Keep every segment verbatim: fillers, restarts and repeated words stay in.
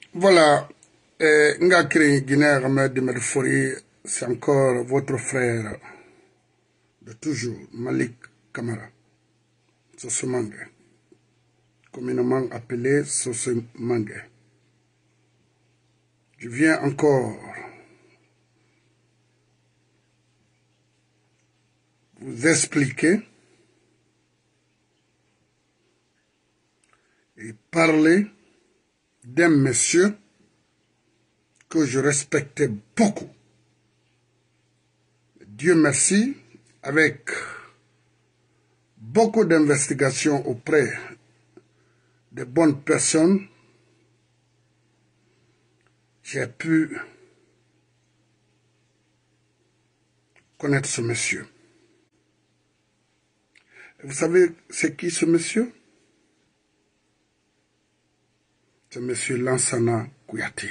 Voilà, euh, Ngakri Guinée Ahmed Medfori, c'est encore votre frère de toujours, Malik Kamara, Soso Mangé, communément appelé Soso Mangé. Je viens encore vous expliquer et parler d'un monsieur que je respectais beaucoup. Dieu merci, avec beaucoup d'investigations auprès de bonnes personnes, j'ai pu connaître ce monsieur. Vous savez c'est qui ce monsieur? C'est monsieur Lansana Kouyaté.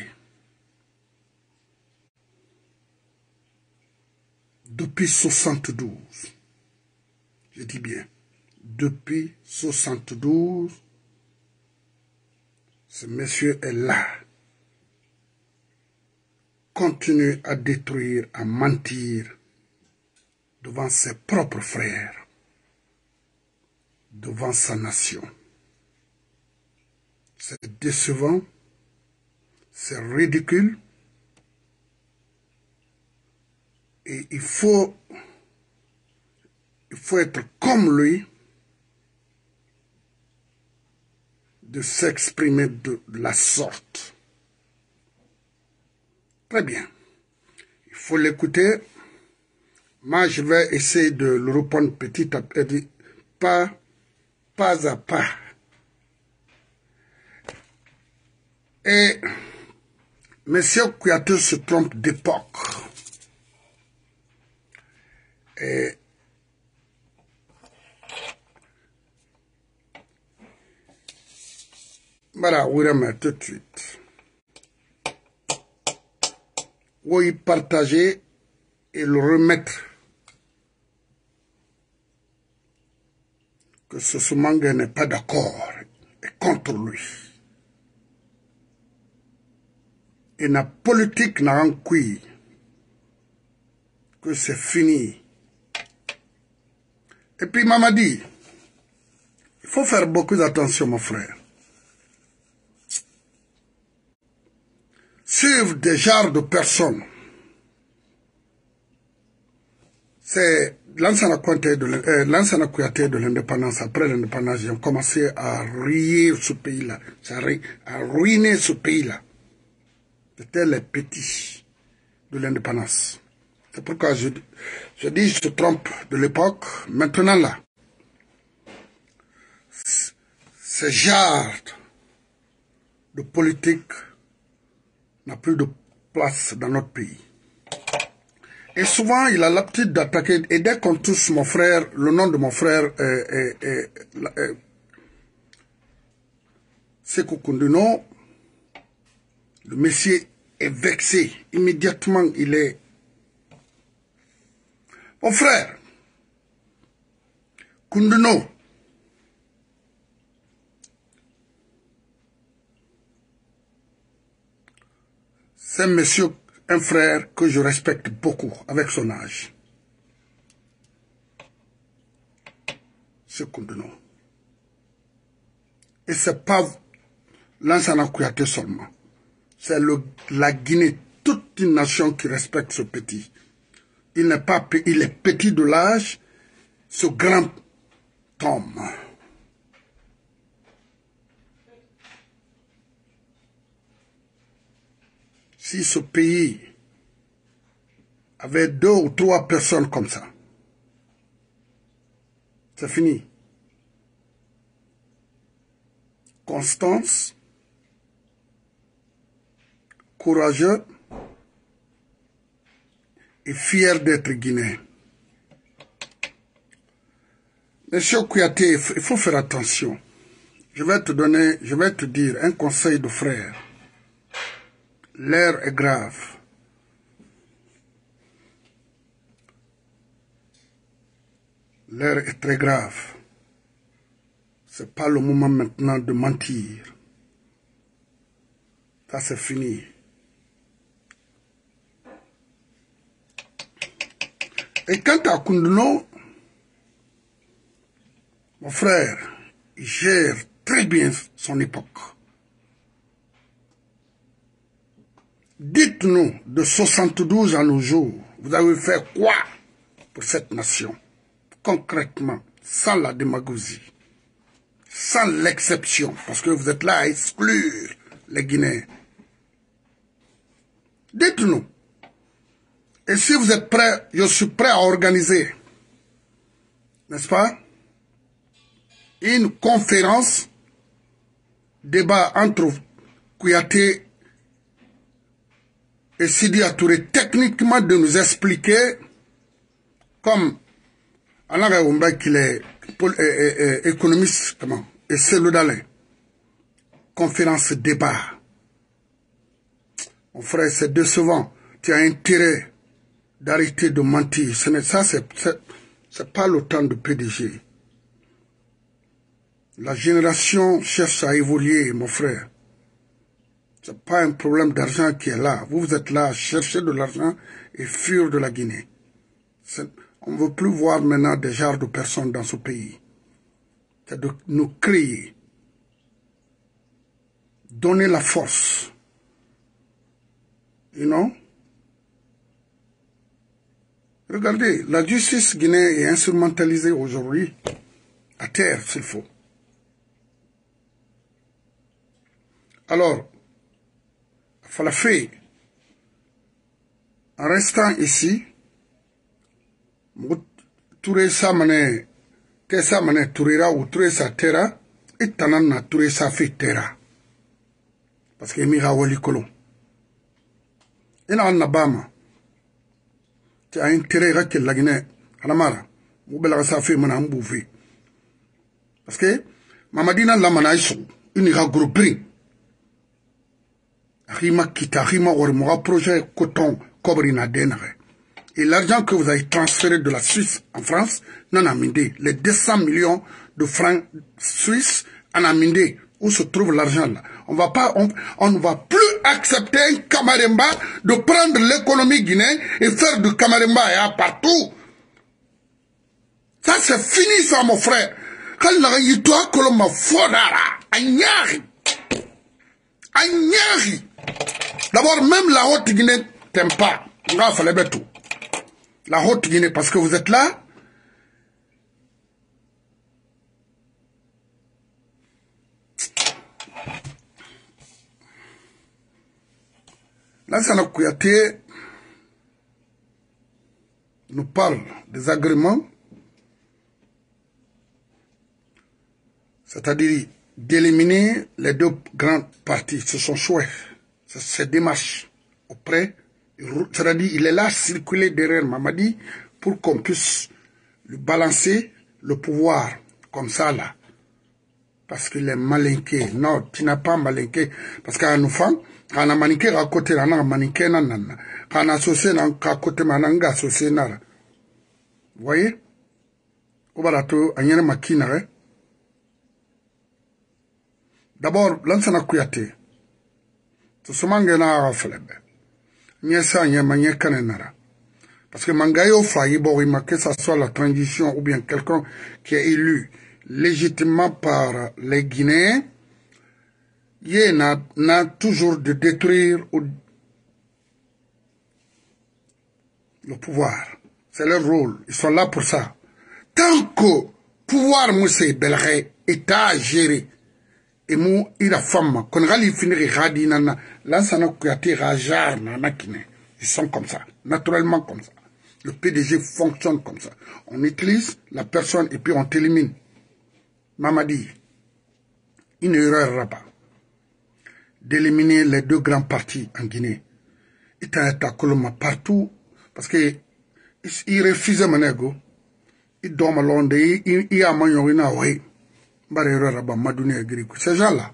Depuis soixante-douze, je dis bien, depuis soixante-douze, ce monsieur est là, continue à détruire, à mentir devant ses propres frères, devant sa nation. C'est décevant, c'est ridicule, et il faut, il faut être comme lui, de s'exprimer de la sorte. Très bien. Il faut l'écouter. Moi, je vais essayer de le répondre petit à petit, pas, pas à pas. Et M. Kouyaté se trompe d'époque. Et voilà, Wirama, tout de suite. Oui, partager et le remettre. Que ce Soumanga n'est pas d'accord et contre lui. Et la politique n'a rien cuit. Que c'est fini. Et puis Mamadi, il faut faire beaucoup d'attention, mon frère. Suivre des genres de personnes. C'est Lansana Kouyaté de l'indépendance. Après l'indépendance, ils ont commencé à ruiner ce pays-là. À ruiner ce pays-là. C'était les petits de l'indépendance. C'est pourquoi je, je dis, je te trompe de l'époque. Maintenant là, ce genre de politique n'a plus de place dans notre pays. Et souvent, il a l'habitude d'attaquer. Et dès qu'on touche mon frère, le nom de mon frère est, est, est, est Sékou Kounduno, le monsieur est vexé. Immédiatement, il est... Mon frère, Kounduno, c'est un monsieur, un frère que je respecte beaucoup avec son âge. C'est Kounduno. Et c'est pas Lansana Kouyaté seulement. C'est la Guinée, toute une nation qui respecte ce petit. Il n'est pas, il est petit de l'âge, ce grand homme. Si ce pays avait deux ou trois personnes comme ça, c'est fini. Constance, courageux et fier d'être guinéen. Monsieur Kouyaté, il faut faire attention. Je vais te donner, je vais te dire un conseil de frère. L'air est grave. L'air est très grave. Ce n'est pas le moment maintenant de mentir. Ça, c'est fini. Et quant à Koundouno, mon frère, il gère très bien son époque. Dites-nous, de soixante-douze à nos jours, vous avez fait quoi pour cette nation? Concrètement, sans la démagogie, sans l'exception, parce que vous êtes là à exclure les Guinéens. Dites-nous. Et si vous êtes prêts, je suis prêt à organiser, n'est-ce pas, une conférence, débat entre Kouyaté et Sidi Touré, techniquement de nous expliquer, comme Alain Oumba qu'il est économiste, comment, et Selou Dalé, conférence débat. Mon frère, c'est décevant. Tu as intérêt d'arrêter de mentir. Ce n'est ça, c'est pas le temps de P D G. La génération cherche à évoluer, mon frère. Ce n'est pas un problème d'argent qui est là. Vous, vous êtes là à chercher de l'argent et fuir de la Guinée. On ne veut plus voir maintenant des genres de personnes dans ce pays. C'est de nous créer. Donner la force. You know? Regardez, la justice guinéenne est instrumentalisée aujourd'hui à terre, s'il faut. Alors, Falafé, en restant ici, Touré sa mané, que sa mané Tourera ou Touré sa terra, et Tanana Touré sa fait terra. Parce que Mira Wali Kolon. Et là, en Abama, tu as intérêt à que la Guinée, à la Mara, ou bien ça fait mon ambouffé. Parce que, Mamadina Lamanaïsou, une ira groupée. Rima Kita, Rima Ormora, projet coton, Cobrina Denre. Et l'argent que vous avez transféré de la Suisse en France, n'en a mindé. Les deux cents millions de francs suisses en a mindé. Où se trouve l'argent là? On va pas, on, on ne va plus accepter un Kamaremba de prendre l'économie guinéenne et faire du Kamaremba et à partout. Ça c'est fini ça mon frère. D'abord même la haute Guinée t'aime pas. Là fallait mettre tout. La haute Guinée parce que vous êtes là. Lansana Kouyaté nous parle des agréments, c'est-à-dire d'éliminer les deux grands partis. C'est son souhait, c'est ses démarches auprès, c'est-à-dire il est là circuler derrière Mamadi pour qu'on puisse lui balancer le pouvoir comme ça là. Parce qu'il est malinqué. Non, tu n'as pas malinqué. Parce qu'à nous femmes, quand on a maniqué à côté, on a maniqué nanana. Quand on a associé à côté, on a associé nara. Vous voyez? Au barato, on y a une machine. D'abord, Lansana Kouyaté. C'est ce mangena à Flebe. N'y ça, n'y a manié kanenara. Parce que Mangayo failli, bon, que ça soit la transition ou bien quelqu'un qui est élu légitimement par les Guinéens, il n'a, n'a toujours de détruire le pouvoir. C'est leur rôle. Ils sont là pour ça. Tant que pouvoir Moussé Belré est à gérer, et mou ira femme, qu'on râle finir radi nana, l'ansana Kouyaté rajar nana kine. Ils sont comme ça, naturellement comme ça. Le P D G fonctionne comme ça. On utilise la personne et puis on t'élimine. Mamadi, il ne erreur pas d'éliminer les deux grands partis en Guinée. Il t'a été partout parce que il refuse mon ego. Il dort à Londres, il y a mon ina ouais. Barre rabat madouni agrico. Ces gens-là,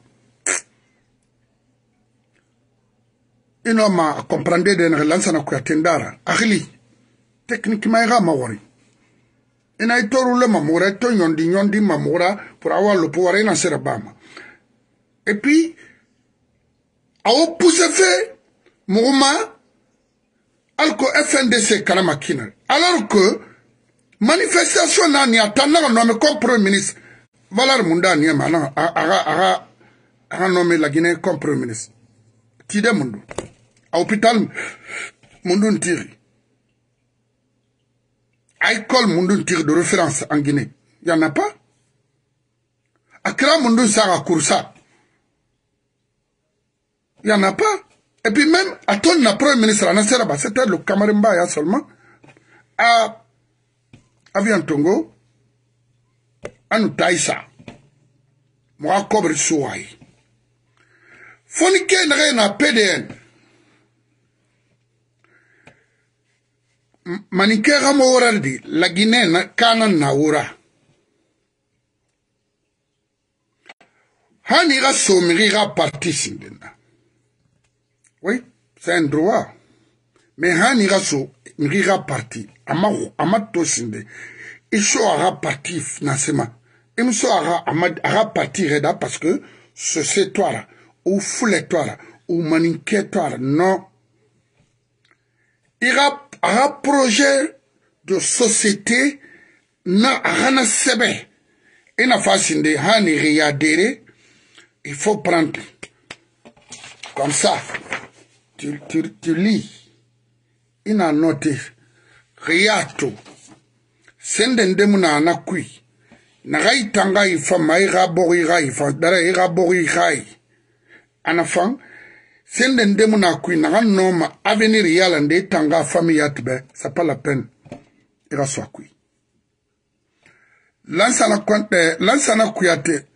ils n'ont pas compris des relances à Kouyaté ndara. Achili, techniquement, il y a mawari. Il n'a été roulé mamoura, il y a dit yondi mamoura pour avoir le pouvoir et n'en sera pas. Et puis, a poussé fait Mouma alko F N D C Kanamakina. Alors que manifestation n'a ni attendant nommé comme Premier ministre. Valar Munda ni mana a a nommé la Guinée comme Premier ministre. Tide Mundu. À hôpital Mundu Tiri. À école Mundu Tiri de référence en Guinée. Il n'y en a pas. Accra Mundu Sara Koursa. Il n'y en a pas. Et puis même, à ton Premier ministre, c'était le Kamarimba seulement. À Aviantongo, à nous Taïsa. Moi, cobre Souaï. Fonike n'a P D N. Manikera Moraldi, la Guinée na Kana Naura. Hanira Somirira parti sindena. Oui, c'est un droit. Mais Hanira Somirira parti. Amaru, Amato sinde. Iso ara parti financement. Imso ara amad ara parti reda parce que ce c'est toi là. Ou foulet-toi, ou maniquet-toi, non. Il y a un projet de société, na rana sebe. Et na façon de hani réadérer, il faut prendre comme ça. Tu, tu, tu lis. Il a noté. Riato. Sendende muna anakui. Nagai tanga ifa maïra bori rai, fa dara ira bori rai. En enfant, c'est un démon qui n'a pas nom avenir réel en tanga famille atbe, c'est pas la peine. Il va soit qui. L'ansana compte, l'ansana kuyate.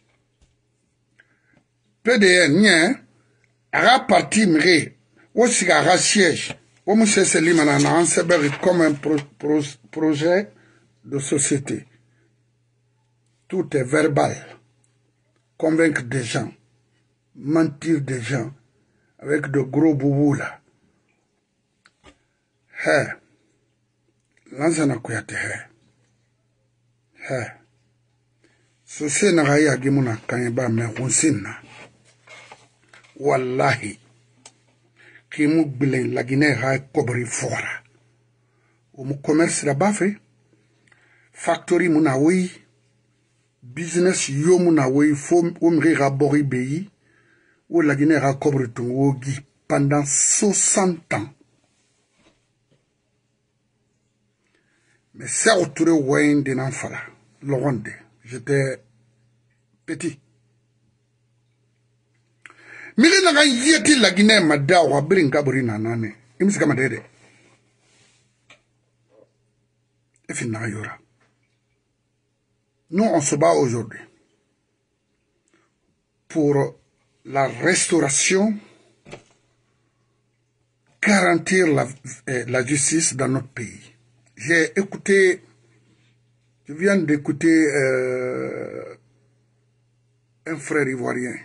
P D N, n'y a parti mire, ou si a siège, ou monsieur Selimana n'a anseberi comme un pro, pro, projet de société. Tout est verbal. Convaincre des gens. Mentir des gens avec de gros boubous là. Hé. Lansana Kouyaté hé. Hé. Sosé na raya gimuna kanyeba me hunsina. Wallahi. Kimu bilen la Guinée ha kobri fora. Ou mu commerce la bafe. Factory muna oui. Business yo muna oui. Fo umri rabori beyi. Où la Guinée a cobre ton pendant soixante ans. Mais c'est autour de Wayne de Nanfala, le Rwandais. J'étais petit. Mais il n'a yeti la Guinée m'a dit à Wabrin Gabri Nanane. Il me dit comme ça. Et finalement, il y aura. Nous, on se bat aujourd'hui pour la restauration, garantir la, eh, la justice dans notre pays. J'ai écouté, je viens d'écouter euh, un frère ivoirien.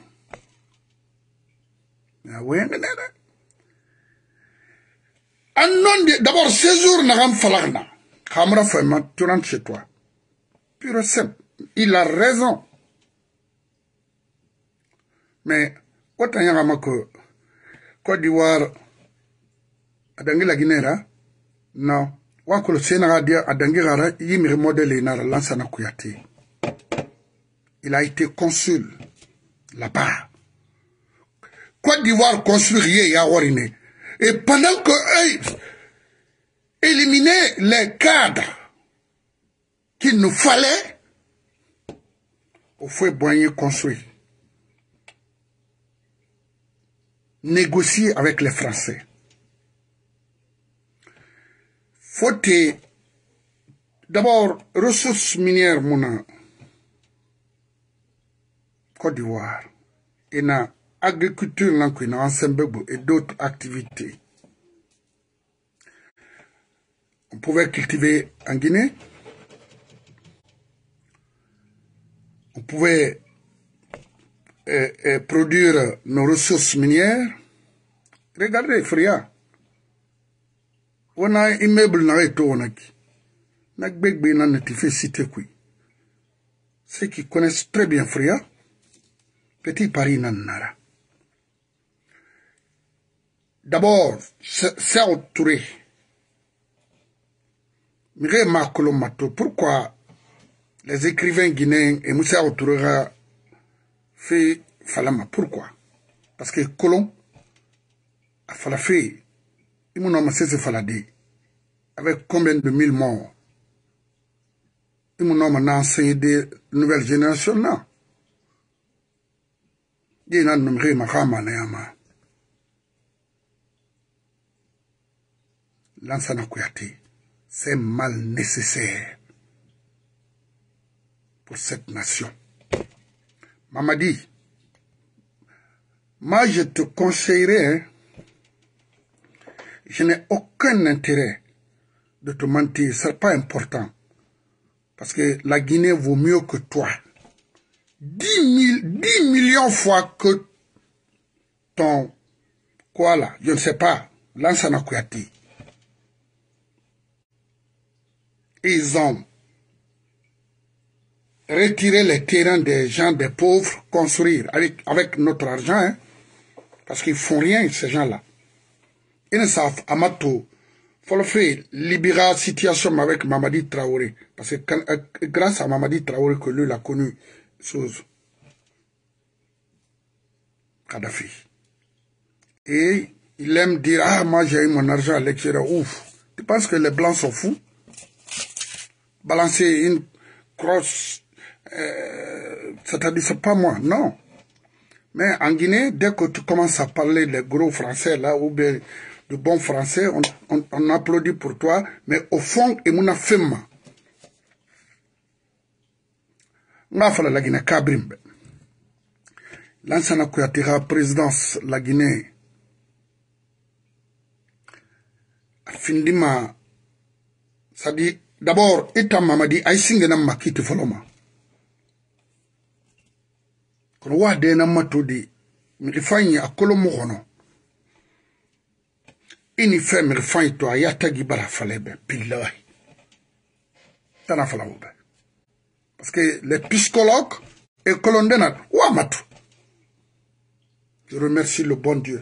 D'abord, ces jours n'a falagna. Kamra Fayma, tu rentres chez toi. Pure simple. Il a raison. Mais, autant y a que Côte d'Ivoire, à la Guinée, non. Wako le Sénat dit à Dangirara, il me remodèle na Lansana Kouyaté. Il a été consul là-bas. Côte d'Ivoire consul rien à Warine. Et pendant que eux éliminaient les cadres qu'il nous fallait, il faut boigner construire. Négocier avec les Français. Faut d'abord ressources minières mon Côte d'Ivoire et na agriculture et d'autres activités. On pouvait cultiver en Guinée. On pouvait euh, euh, produire nos ressources minières. Regardez, Fria. On a un immeuble dans les tournaki. Nagbegbe n'a ne fait citer qui. Ceux qui connaissent très bien Fria, Petit Paris n'a nara. d'abord, Sékou Touré. Mire Makolo Mato, pourquoi les écrivains guinéens et Moussa Touré fait Falama? Pourquoi? Parce que Colomb a falafé, il m'a nommé ce Faladé, avec combien de mille morts? Il m'a nommé enseigné des nouvelles générations, non? Il m'a nommé Mahama Neyama. Lansana Kouyaté, c'est mal nécessaire pour cette nation. Mamadi, moi je te conseillerais, je n'ai aucun intérêt de te mentir, ce n'est pas important. Parce que la Guinée vaut mieux que toi. dix millions fois que ton, quoi là, je ne sais pas, Lansana Kouyaté. Ils ont retiré les terrains des gens, des pauvres, construire avec, avec notre argent, hein, parce qu'ils font rien, ces gens-là. Ils ne savent, Amato, il faut le faire, libérer la situation avec Mamadi Traoré, parce que quand, euh, grâce à Mamadi Traoré que lui l'a connu, chose, Kadhafi. Et il aime dire, ah, moi j'ai eu mon argent à l'extérieur, ouf. Tu penses que les Blancs sont fous? Balancer une crosse, euh, c'est-à-dire, c'est pas moi, non. Mais en Guinée, dès que tu commences à parler des gros français, là, ou bien de bons français, on, on, on applaudit pour toi, mais au fond, il m'a fait mal. Nga fala la Guinée Kabrimbe. Lansana Kouyaté la présidence la Guinée. Findima, ça dit, d'abord, Eta Mamadi, Aïsingena Makiti Foloma. Quand on voit des namatodi, il faut y a Kolomono. Il n'y fait me refait toi, Yatagi Barafalebe, Pilaï. T'en as fallu. Parce que les psychologues et colondena, Ouamatu. Je remercie le bon Dieu.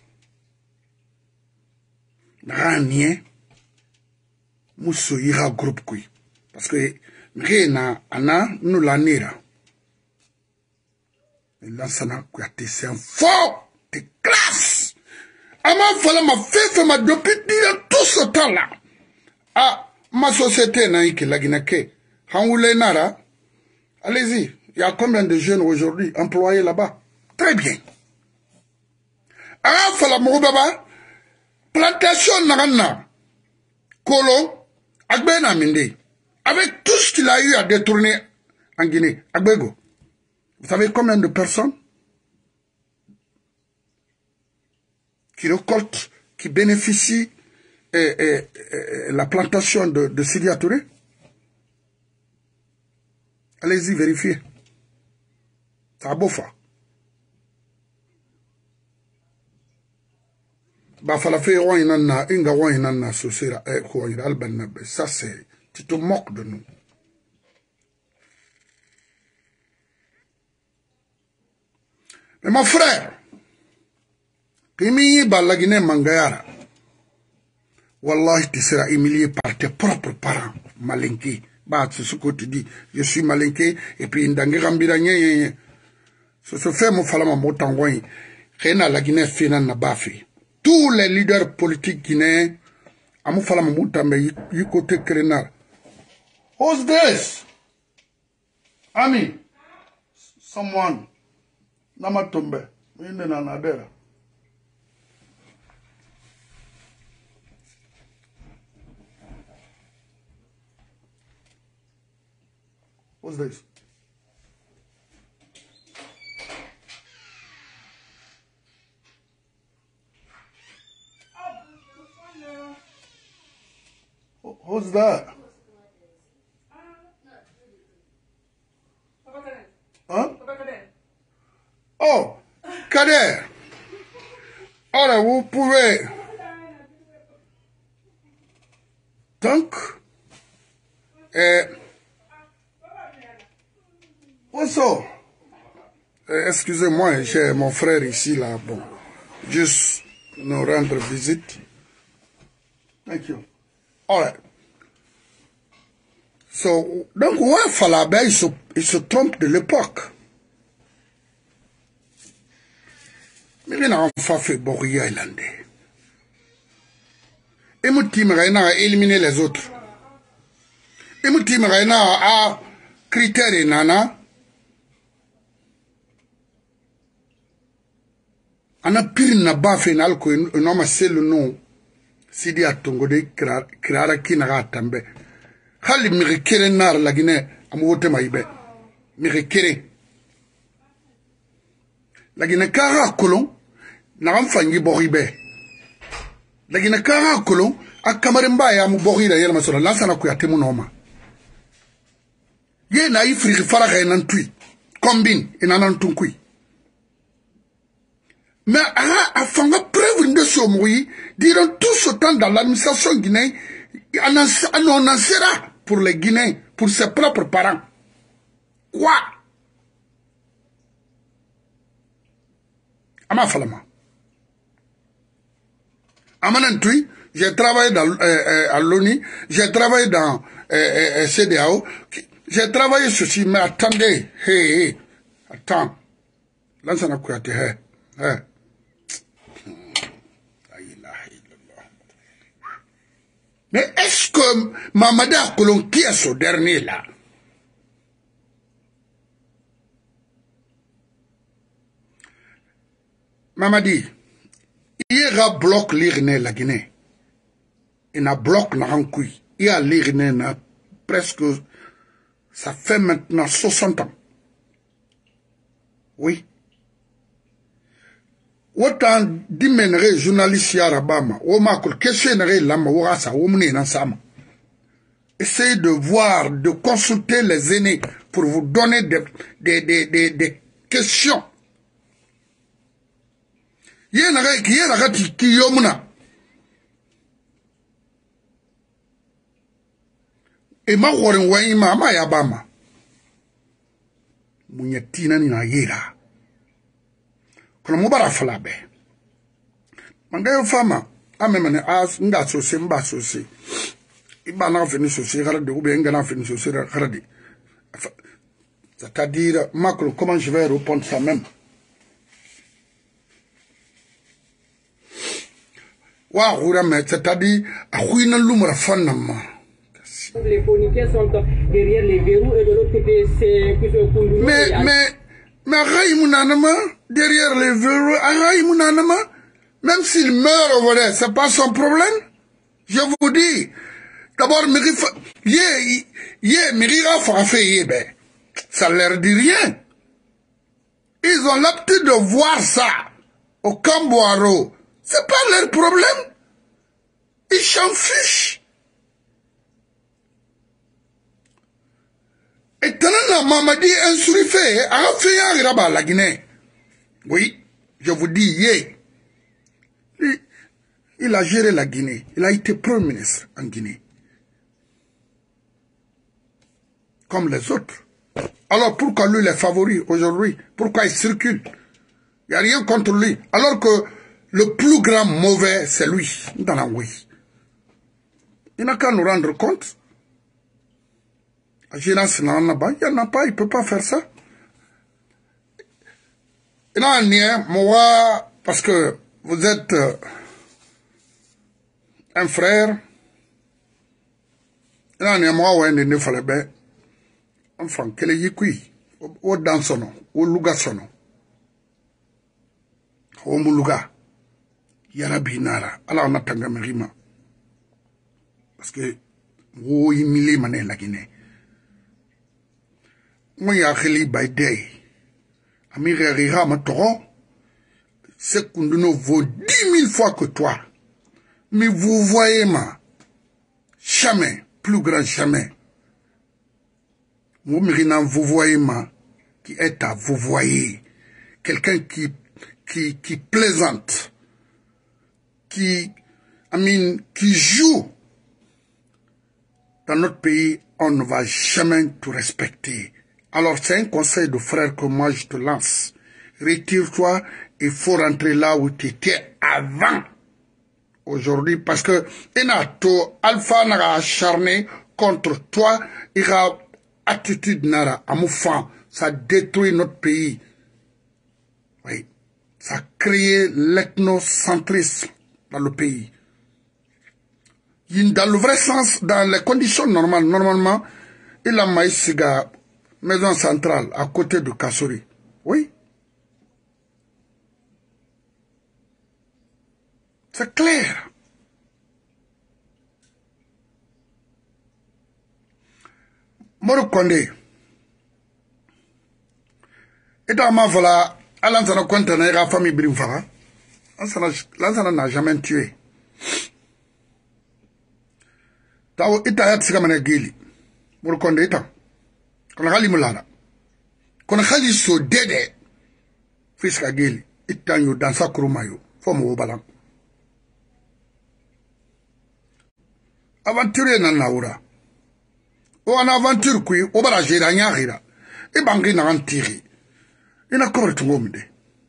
Rien. Moussou ira groupe kui. Parce que rien ana nous la nira. Et Lansana Kouyaté, c'est un faux de classe. Ama fala ma fait ma depuis dire tout ce temps-là. Ah, ma société n'a eu que la Guinée. Hangoulé Nara. Allez-y. Il y a combien de jeunes aujourd'hui employés là-bas? Très bien. Ah, fala Moubaba. Plantation Narana. Kolo. Agbena Minde, avec tout ce qu'il a eu à détourner en Guinée, Agbego, vous savez combien de personnes qui récoltent, qui bénéficient de eh, eh, la plantation de, de Sidia Touré? Allez-y, vérifiez. C'est à Bofa. Bah, fala fait inga inana sosira eh ko alban ça c'est tu te moques de nous. Mais mon frère, Kimi Balagine Mangayara, Wallahi tu seras humilié par tes propres parents malinqués. Bah, c'est ce que tu dis, je suis malinqué et puis ndangi gambira nye. Ce se fait mon falama motangoy. Rena la Guinée fina na bafi. Tous les leaders politiques guinéens, à mon fala Moutambe, du côté Kérénal. Who's this? Ami, someone, Namatombe, Indenanadera. Who's this? Who's that? Huh? Oh, Kader. Alors, vous pouvez... Donc, euh, euh, excusez-moi, j'ai mon frère ici, là, bon, juste nous rendre visite. Thank you. All right. So, donc, ouais, Falabé, il se, il se trompe de l'époque. Mais il n'a pas fait Boria Islandais. Et mon team a éliminé les autres. Et mon team a critères et nana. On a pire na ba final ko un homme c'est le nom. Sidi atongo de krara kinara tambe. Khali mi kere nar la Guinée amote maibe. Mi kere. La Guinée kara kolon na amfangi boribe. La Guinée kara kolon akamaremba ya mu borira yela masora lansana ko yatemu noma. Ye na ifri fara ga nan tui. Combine inanan tunkui. Mais à faire preuve de ce bruit, diront tout ce temps dans l'administration guinéenne, on en sera pour les Guinéens, pour ses propres parents. Quoi? Ama Falama. Amanantui, j'ai travaillé dans, euh, euh, à l'ONU, j'ai travaillé dans euh, euh, C D A O, j'ai travaillé ceci, mais attendez, hé, hé, attends. Là, ça n'a pas été, hé, hé. Mais est-ce que Mamada Kolon, qui est ce dernier là? Mamadi, il y a un bloc l'Irné la Guinée. Il y a un bloc Narankoui. Il y a l'Irné presque, ça fait maintenant soixante ans. Oui. Autant d'imménere journaliste yarabama, ou makul, questionner lama, ou rasa, ou mounen sama. Essayez de voir, de consulter les aînés pour vous donner des, des, des, des, des questions. Yenare qui est la qui yomuna. Et ma woren waima ma yabama. Munyatina ni na yera. Kono mubara Falabé. Mangayo fama, amemane as nga sose mba sose. Iba na fini sose garade ou bien nga fini sose garade. C'est-à-dire, Macron, comment je vais répondre ça même? Wa roura mais c'est-à-dire, a huina lumra fanama. Les poniquets sont derrière les verrous et de l'autre côté c'est mais mais mais Raïmounanama, derrière les verrous, Raïmounanama, même s'il meurt, voilà, c'est pas son problème. Je vous dis, d'abord, yé, yé, Mirira Farafé, yé, ben, ça leur dit rien. Ils ont l'habitude de voir ça au Camboiro. C'est pas leur problème. Ils s'en fichent. Et tenant Mamadi insurifé, a fait un rabat la Guinée. Oui, je vous dis, yé. Il, il a géré la Guinée. Il a été Premier ministre en Guinée. Comme les autres. Alors pourquoi lui les favoris aujourd'hui? Pourquoi il circule? Il n'y a rien contre lui. Alors que le plus grand mauvais, c'est lui. Dans la oui. Il n'a qu'à nous rendre compte. Il n'y en a pas, il ne peut pas faire ça. Il y en a moi, parce que vous êtes euh, un frère. Il y en a moi, ouais, il ne fallait pas. Enfin, quel est yikui? Ou dans son nom, ou luga son nom. Ou mouluga. Yarabi nara. Alors on a tangamerima. Parce que, ou y mille mané la Guinée. Moi, y'a kheli by day. Amire rira ma toro. C'est qu'on nous vaut dix mille fois que toi. Mais vous voyez, ma. Jamais. Plus grand jamais. Moi, Mirinan, vous voyez, ma. Qui est à vous voyez. Quelqu'un qui, qui, qui plaisante. Qui, I mean, qui joue. Dans notre pays, on ne va jamais te respecter. Alors, c'est un conseil de frère que moi je te lance. Retire-toi il faut rentrer là où tu étais avant. Aujourd'hui, parce que Enato, Alpha n'a acharné contre toi, il a attitude nara, amoufan, ça détruit notre pays. Oui, ça a créé l'ethnocentrisme dans le pays. Dans le vrai sens, dans les conditions normales, normalement, il a maïsiga, maison centrale, à côté de Kassori. Oui. C'est clair. Moro Kondé. Et dans ma voilà, Alansana Kontana et la famille Brimfara, Lansana n'a jamais tué. Tao Itayat Sigamana Gili. Moro Kondé Itan. Qu'on a rali Mulana. Qu'on a rali so dede. Fiska Gili. Itan yo dansa kurumayo. Fomo Obalan. Aventure nan naura. O an aventure kui obara jera nyahira. E bangi na antiri. Ina kobre tungomde.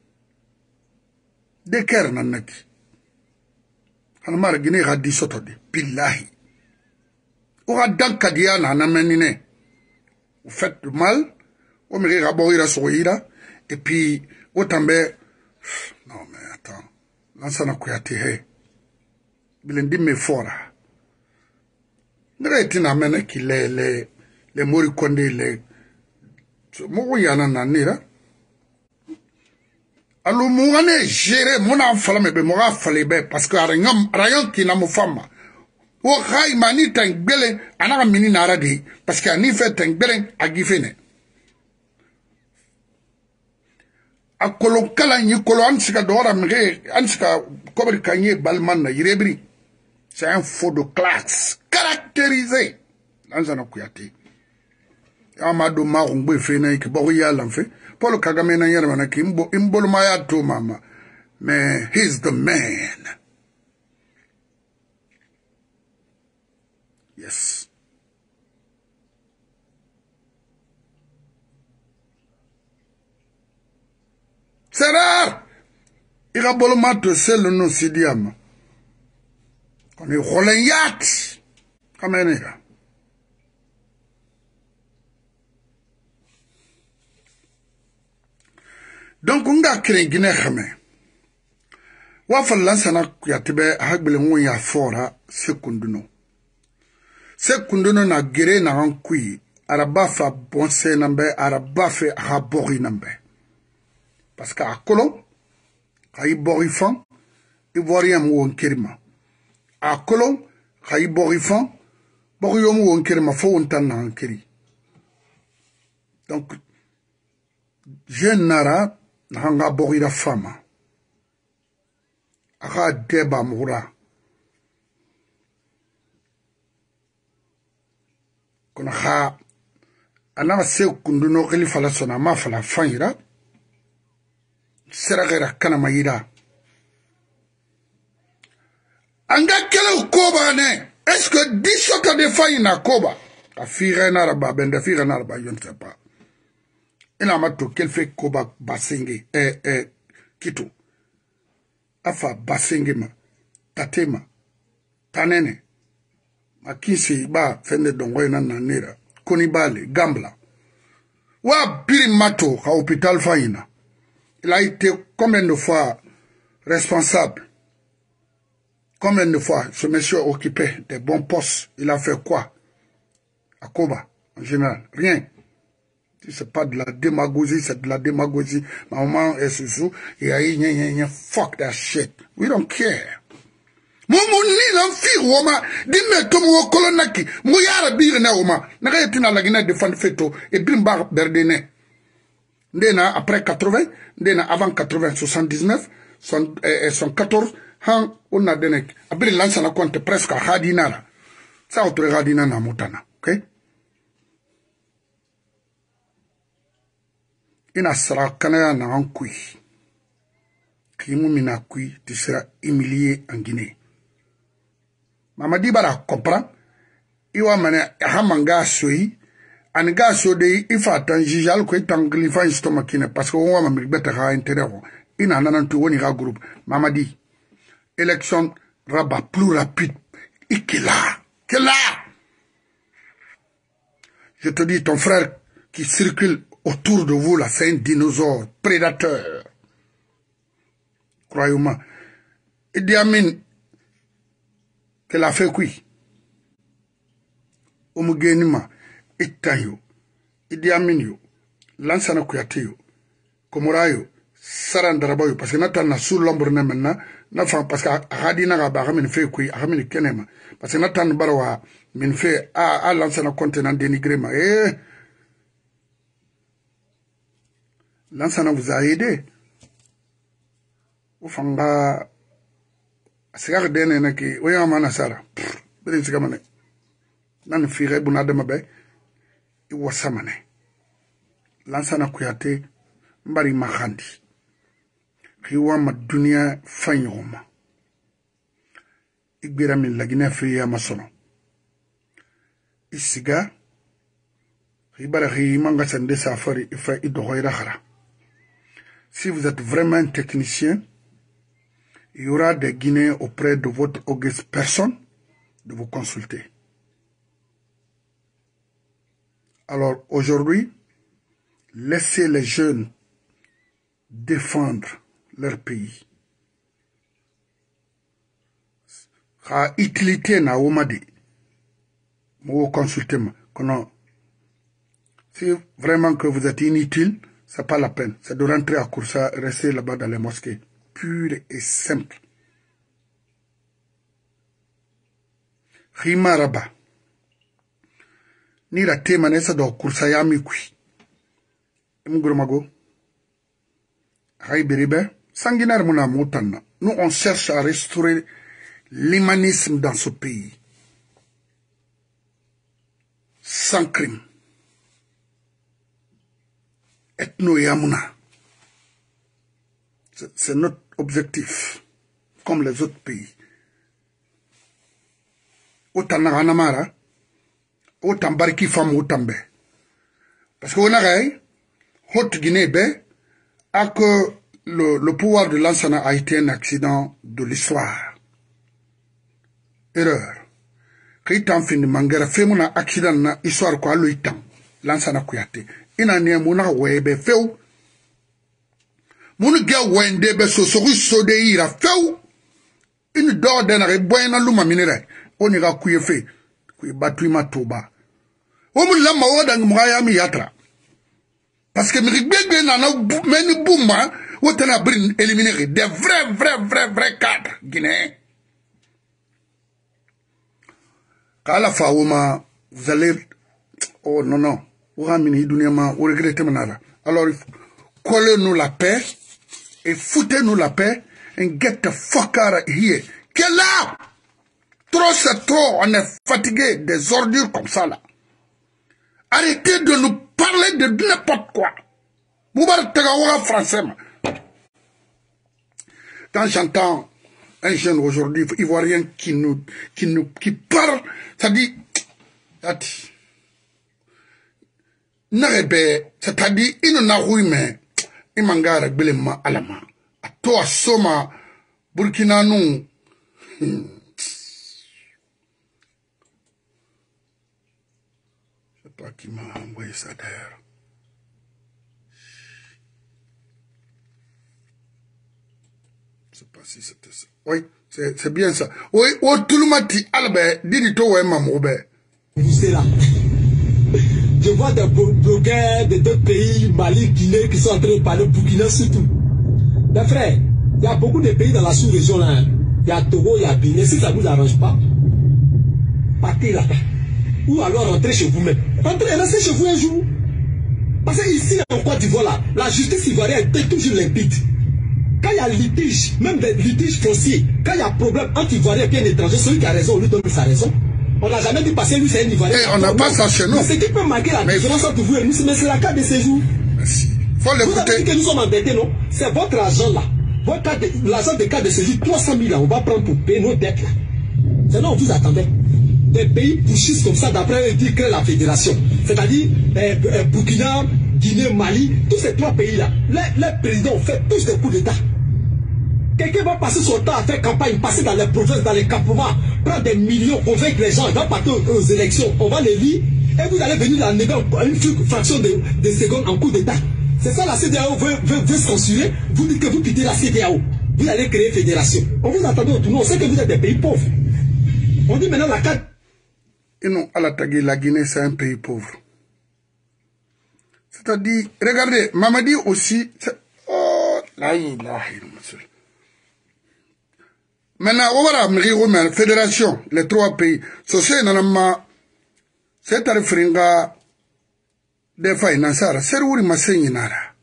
De ker nan naki. Han mar gine gadi soto de billahi. O gadan kadia na namenine. Vous faites du mal. O me raboira soira et puis o tambe non mais attends. Lansana kuyati he. Bilendi me fora. N'retina mene ki le le le Mori Kondé le mo yana nanira alo mo ngane gere mo na fala me be mo ga fala be parce que arangam rayon ki na mo fama o khay mani tangbele anaka mini nara di parce que ani fait tangbele agifene akolo kala ni kolo ansika dora mge ansika kobri kanye balman na yirebri. C'est un faux de classe caractérisé dans un okuyati. Amadou Marungbe fene ki boya l'enfait. Paul Kagame na yermana ki imbo imbolo maya to mama. Mais he's the man. Yes. C'est rare. Il a bolo mato c'est le nom sidiama. On est Rolayat. Comme un gars. Donc, on a créé Guinée. Wafal lansana kuyatibe hagbele ngon ya fora sekunduno. Sekunduno na gere na hankui. Araba fa bonse nambe, araba fe habori nambe. Parce que akolo, kayi bori fan, ivoirien mou kerima. A kolon, kay borifan, boriyomu wonkere ma fo wontan na hankeri. Donc, jeune nara, na hanga borira fama. Aka deba moura. Kona ha, anama se kunduno kili fala sona ma fala fanyira. Seragera kana mayira. Anga kele koba ne. Est-ce que dix soto de faille na koba? A fire naraba, ben de fire naraba, je ne sais pas. Il a mato quel fait koba basenge, eh, eh, kito. Afa basenge ma, tatema, tanene. Ma kinsi ba fende dongoy na nanera. Konibale, gambla. Wa biri mato à hôpital faïna. Il a été combien de fois responsable? Combien de fois ce monsieur occupait des bons postes? Il a fait quoi? À Koba, en général, rien. Si c'est pas de la démagogie, c'est de la démagogie. Maman est sous et a fuck that shit. We don't care. Momo ni l'enfir woma, dime to mo kolonaki, mo yara bire na woma, naka yetina la gina defend feto et brimbar berdene. Ndena après quatre-vingts, ndena avant quatre-vingts, soixante-dix-neuf, soixante-quatorze, han on a donné abri lança na compte presque à hadinara. Ça autre hadina na mutana, OK? Ina sera kanaya na ankui. Kimu mina kui, tu seras humilié en Guinée. Mamadi bara comprend. Iwa mane hamanga soi. Aniga so de ifa tanjijal ko tanglifa stomakine parce que on va me beta ha intérêt. Il n'a pas de groupe. Mamadi, élection rabat plus rapide. Et qu'il a, qu'il a. Je te dis, ton frère qui circule autour de vous, là, c'est un dinosaure, prédateur. Croyez-moi. Idi Amin, qu'elle a fait quoi? Omugenima, Itayo, Idi Amin yo, Lansana Kouyaté yo, Komora yo, Sarandaraba yo, parce que Nathan na sous l'ombre maintenant, parce que Radina Gaba, Ramin fait quoi, Ramin Kenema, parce que Nathan Barawa, min fait, à Lansana contenant dénigré, ma, eh, Lansana vous a aidé. Ufanga, Sigar Dene Naki, Oyamana Sara, Brin Sigamane. Nan fire bunadama be iwasamane Lansana Kouyaté mbari makhandi khiwa ma dunia fanyoma igbera min lagina fiya masono isiga khibara khimanga sande safari ifa idohoira khara. Si vous êtes vraiment un technicien, il y aura des Guinéens auprès de votre auguste personne de vous consulter. Alors aujourd'hui, laissez les jeunes défendre leur pays. La utilité na omadi, vous consultez moi. Si vraiment que vous êtes inutile, c'est pas la peine. C'est de rentrer à Koursa, rester là-bas dans les mosquées, pure et simple. Rimaraba. Ni la témanesa do kursayami kui. Mgurumago. Raiberibe. Sanguinaire mona moutana. Nous on cherche à restaurer l'humanisme dans ce pays. Sans crime. Ethno yamuna. C'est notre objectif. Comme les autres pays. Otana Hanamara. Autant barki femme autant bé. Parce que on a Haute Guinée bé, a que le, le pouvoir de Lansana a été un accident de l'histoire. Erreur. Quand il fin de Mangara fait mon accident na histoire quoi le temps. Lansana Kouyaté. Il n'a ni mon webe feu. Mon gars wende be so so so de ira feu. Une dor de na boyna luma minere. On ira kouye fait. Kouye batu ma toba. Omu lama oda ngumaya mi yatra. Parce que Mirigbegbe nana meni bouma, otana brin éliminer des vrais, vrais, vrais, vrais cadres guinéens. Kala faouma, vous allez, oh non, non, vous ramenez dunyama, vous regrettez manara. Alors, collez-nous la paix, et foutez-nous la paix, and get the fuck out of here. Quelle là? Trop c'est trop, on est fatigué des ordures comme ça là. Arrêtez de nous parler de n'importe quoi. Moubarak Tagawa français. Quand j'entends un jeune aujourd'hui, ivoirien qui nous, qui nous, qui parle, ça dit, c'est-à-dire, il n'a pas mais il m'a gardé belema alama. À toi, Soma, Burkina, nous. Pas qui m'a envoyé ça d'ailleurs. Je sais pas si c'était ça. Oui, c'est bien ça. Oui, oh, tout le monde dit, Albert, dis-toi, ouais, maman, c'est là. Je vois des blogueurs de deux pays, Mali, Guinée, qui sont en train de parler Burkina surtout. Mes frères, il y a beaucoup de pays dans la sous-région là. Il y a Togo, il y a Bénin. Si ça ne vous arrange pas, partez là-bas. Ou alors rentrez chez vous-même. Rentrez, restez chez vous un jour. Parce que ici, en Côte d'Ivoire, là, la justice ivoirienne est toujours limpide. Quand il y a litige, même des litiges fonciers, quand il y a problème entre Ivoiriens et un étranger, celui qui a raison, on lui donne sa raison. On n'a jamais dit passer lui, c'est un Ivoirien. Et on n'a pas ça chez nous. Ce qui peut marquer la différence entre vous et nous, c'est la carte de séjour. Merci. Faut l'écouter. Vous avez dit que nous sommes embêtés, non? C'est votre argent là. L'argent de carte de séjour, trois cent mille là, on va prendre pour payer nos dettes là. Sinon, on vous attendait. Des pays poussissent comme ça, d'après eux, ils créent la fédération. C'est-à-dire, euh, euh, Burkina, Guinée, Mali, tous ces trois pays-là, les, les présidents ont fait tous des coups d'État. Quelqu'un va passer son temps à faire campagne, passer dans les provinces, dans les campements, prendre des millions, convaincre les gens, ils vont partir aux, aux élections, on va les lire, et vous allez venir dans une fraction de, de seconde en coup d'État. C'est ça la C D A O veut, veut, veut censurer. Vous dites que vous quittez la C D A O. Vous allez créer une fédération. On vous attend au tournoi. On sait que vous êtes des pays pauvres. On dit maintenant la carte. Et non, à la Tagui, la Guinée, c'est un pays pauvre. C'est-à-dire, regardez, Mamadi aussi. Oh, là, il a monsieur. Maintenant, on va voir la fédération, les trois pays. C'est nanama, c'est un fringa de financiers. C'est où il m'a saigné nara.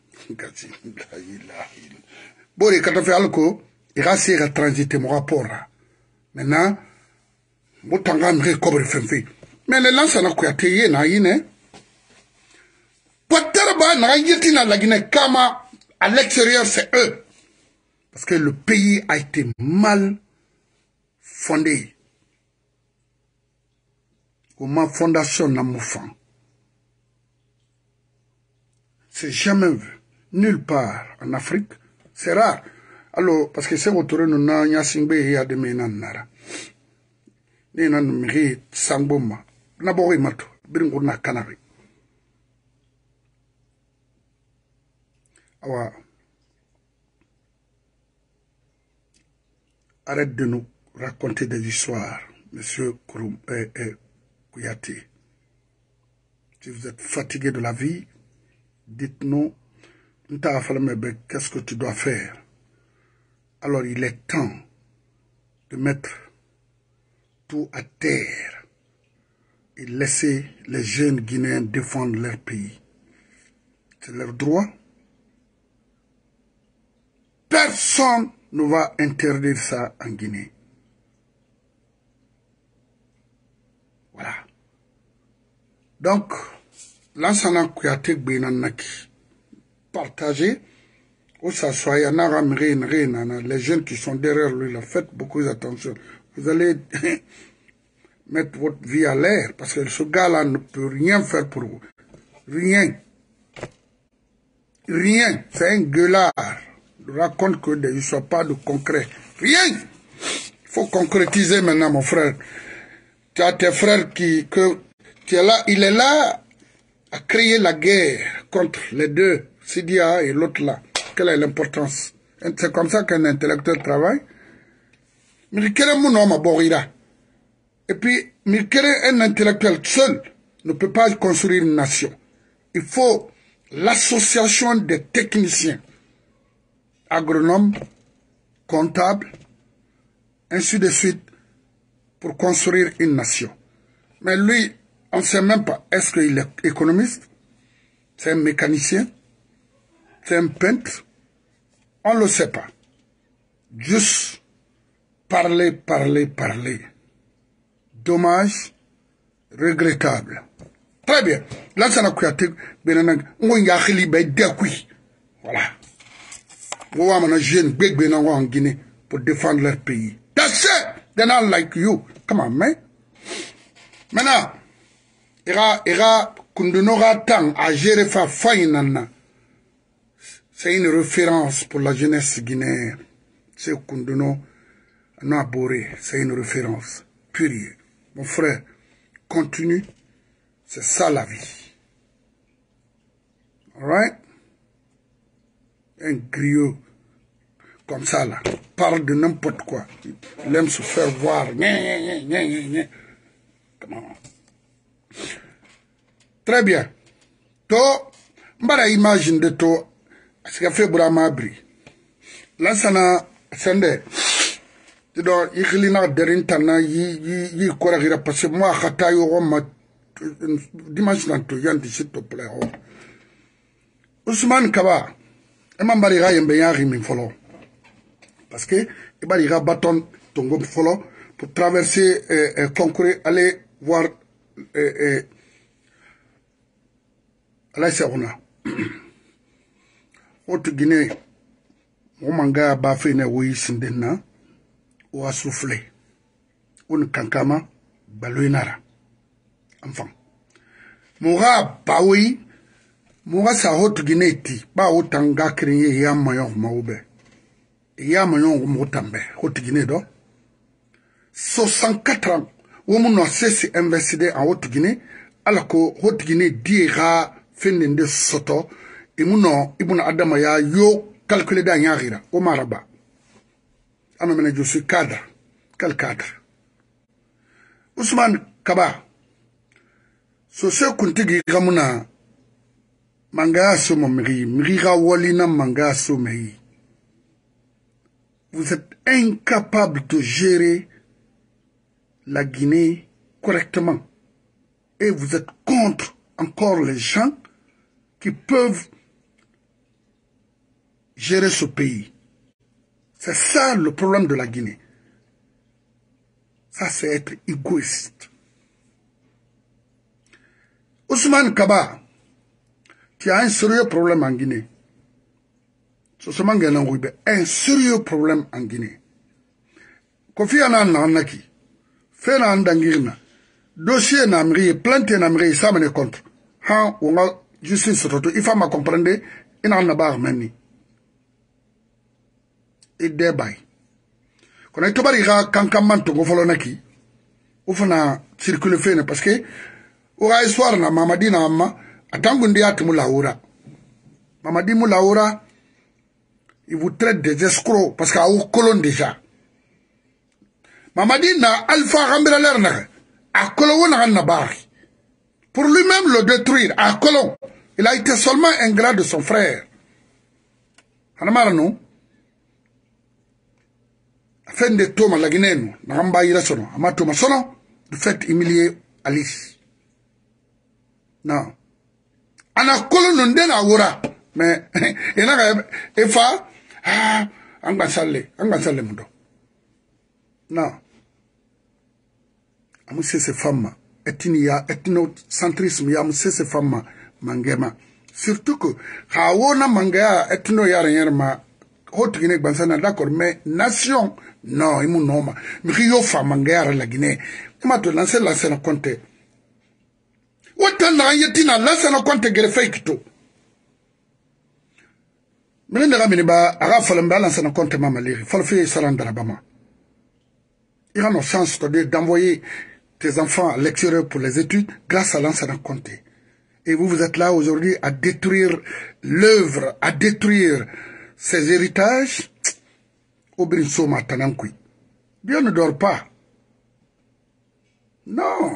Bon, il a fait alco, il a essayé de transiter mon rapport. Maintenant, Mutanga me recobre fenfi. Mais les lances na kuyateye na yine. Poterba na yiti na la Guinée kama à l'extérieur c'est eux. Parce que le pays a été mal fondé. Comment fondation n'a moufan. C'est jamais vu. Nulle part en Afrique. C'est rare. Alors, parce que c'est autour de nous, nous avons y a des ménanes. Nous avons des sangoma. Nous avons des matos. Nous avons des canari. Alors, arrête de nous raconter des histoires, monsieur Kouroum, eh, eh, Kouyaté. Si vous êtes fatigué de la vie, dites-nous, qu'est-ce que tu dois faire? Alors il est temps de mettre tout à terre et laisser les jeunes Guinéens défendre leur pays. C'est leur droit. Personne ne va interdire ça en Guinée. Voilà. Donc, l'ensemble Kouyaté Benanaki, partagez, où ça soit, il y en a les jeunes qui sont derrière lui, là, faites beaucoup d'attention. Vous allez mettre votre vie à l'air, parce que ce gars-là ne peut rien faire pour vous. Rien. Rien. C'est un gueulard. Il raconte que il ne soit pas de concret. Rien. Il faut concrétiser maintenant, mon frère. Tu as tes frères qui, que, qui est là, il est là à créer la guerre contre les deux, Sidia et l'autre là. Quelle est l'importance? C'est comme ça qu'un intellectuel travaille. Mais quel est mon homme à Borira? Et puis, mais quel est un intellectuel seul ne peut pas construire une nation. Il faut l'association des techniciens, agronomes, comptables, ainsi de suite, pour construire une nation. Mais lui, on ne sait même pas, est-ce qu'il est économiste? C'est un mécanicien? C'est un peintre? On ne le sait pas. Juste parler, parler, parler. Dommage, regrettable. Très bien. Là, ça n'a pas été. Voilà. Voilà, jeune big Benango en Guinée pour défendre leur pays. That's it. They're not like you. Come on, man. Maintenant, ira, ira, kundunora tang à gérer fa fainana. C'est une référence pour la jeunesse guinéenne. C'est Kunduno Naboré. C'est une référence. Purier. Mon frère, continue. C'est ça la vie. Alright? Un griot comme ça là. Parle de n'importe quoi. Il aime se faire voir. Très bien. To, mbara imagine de to. Parce qu'il fait Brahma Abri. Là, ça n'a, c'est tu dois, il y a des gens qui y corrigent parce que moi, je suis dimanche dans tout, s'il te plaît. Ousmane Kaba, et ma barrière est bien rimé follow. Parce que, il y a un bâton, ton groupe follow, pour traverser, et concourir, aller voir, et, là, c'est on a. Autre Guinée, on manga bafé ne oui sindena, ou a soufflé, ou kankama, baluinara. Enfin, Moura baoui, Moura sa haute Guinée-ti, ba autant gars créé ya mayon maoube. Ya mayon motambe, haute Guinée do. soixante-quatre ans, où mon a cessé d'investir en haute Guinée, alors que haute Guinée dira fendende soto, et mon nom, et mon adamaya yo calculé dans yarira, au maraba. Alors maintenant je suis cadre. Quel cadre? Ousmane Kaba. So se kuntigi gamuna. Manga somo mri, mriga walina manga somei. Vous êtes incapable de gérer la Guinée correctement. Et vous êtes contre encore les gens qui peuvent gérer ce pays. C'est ça le problème de la Guinée. Ça, c'est être égoïste. Ousmane Kaba, tu as un sérieux problème en Guinée. C'est un sérieux problème en Guinée. Kofi Annan Nanaki, fait un dangirna, dossier namri, planté namri, ça me contre. Han, on a justice surtout, il faut me comprendre, il n'en a pas meni. Et débat. Quand on est tombé à Kankamanto, on follow naki, on fait un circuit fait parce que, au soir na Mamadi na amma, atangundi atu laura. Mamadi laura, il vous traite des escrocs parce qu'à au colon déjà. Mamadi na alpha rambira l'erna, à colon na bari. Pour lui-même le détruire, à colon, il a été seulement ingrat de son frère. Hanamara non? Fin de Thomas la Guinée, Namba Irasono, Amatoma Sono, de fait humilier Alice. Non. Ana colon n'dena wura, mais il a efa, ah, angasale, angasale mundo. Non. Amuse ces femmes, ethnia, ethnocentrisme, amuse ces femmes, mangema. Surtout que, haona mangea, ethno yarma, haute Guinée, bansana, d'accord, mais nation, non, il m'a nommé. Mais il y a femme en guerre la Guinée. Il m'a tout lancé la scène compte. Autant n'a rien dit dans la scène compte greffé qui tout. Mais il n'y a pas de fallu me lancer un compte maman lire. Il faut le faire sarandra rabama. Il y a nos chances d'envoyer tes enfants à l'extérieur pour les études grâce à l'ancien compte. Et vous, vous êtes là aujourd'hui à détruire l'œuvre, à détruire ses héritages. Obrinso Matanankui. Dieu ne dort pas. Non.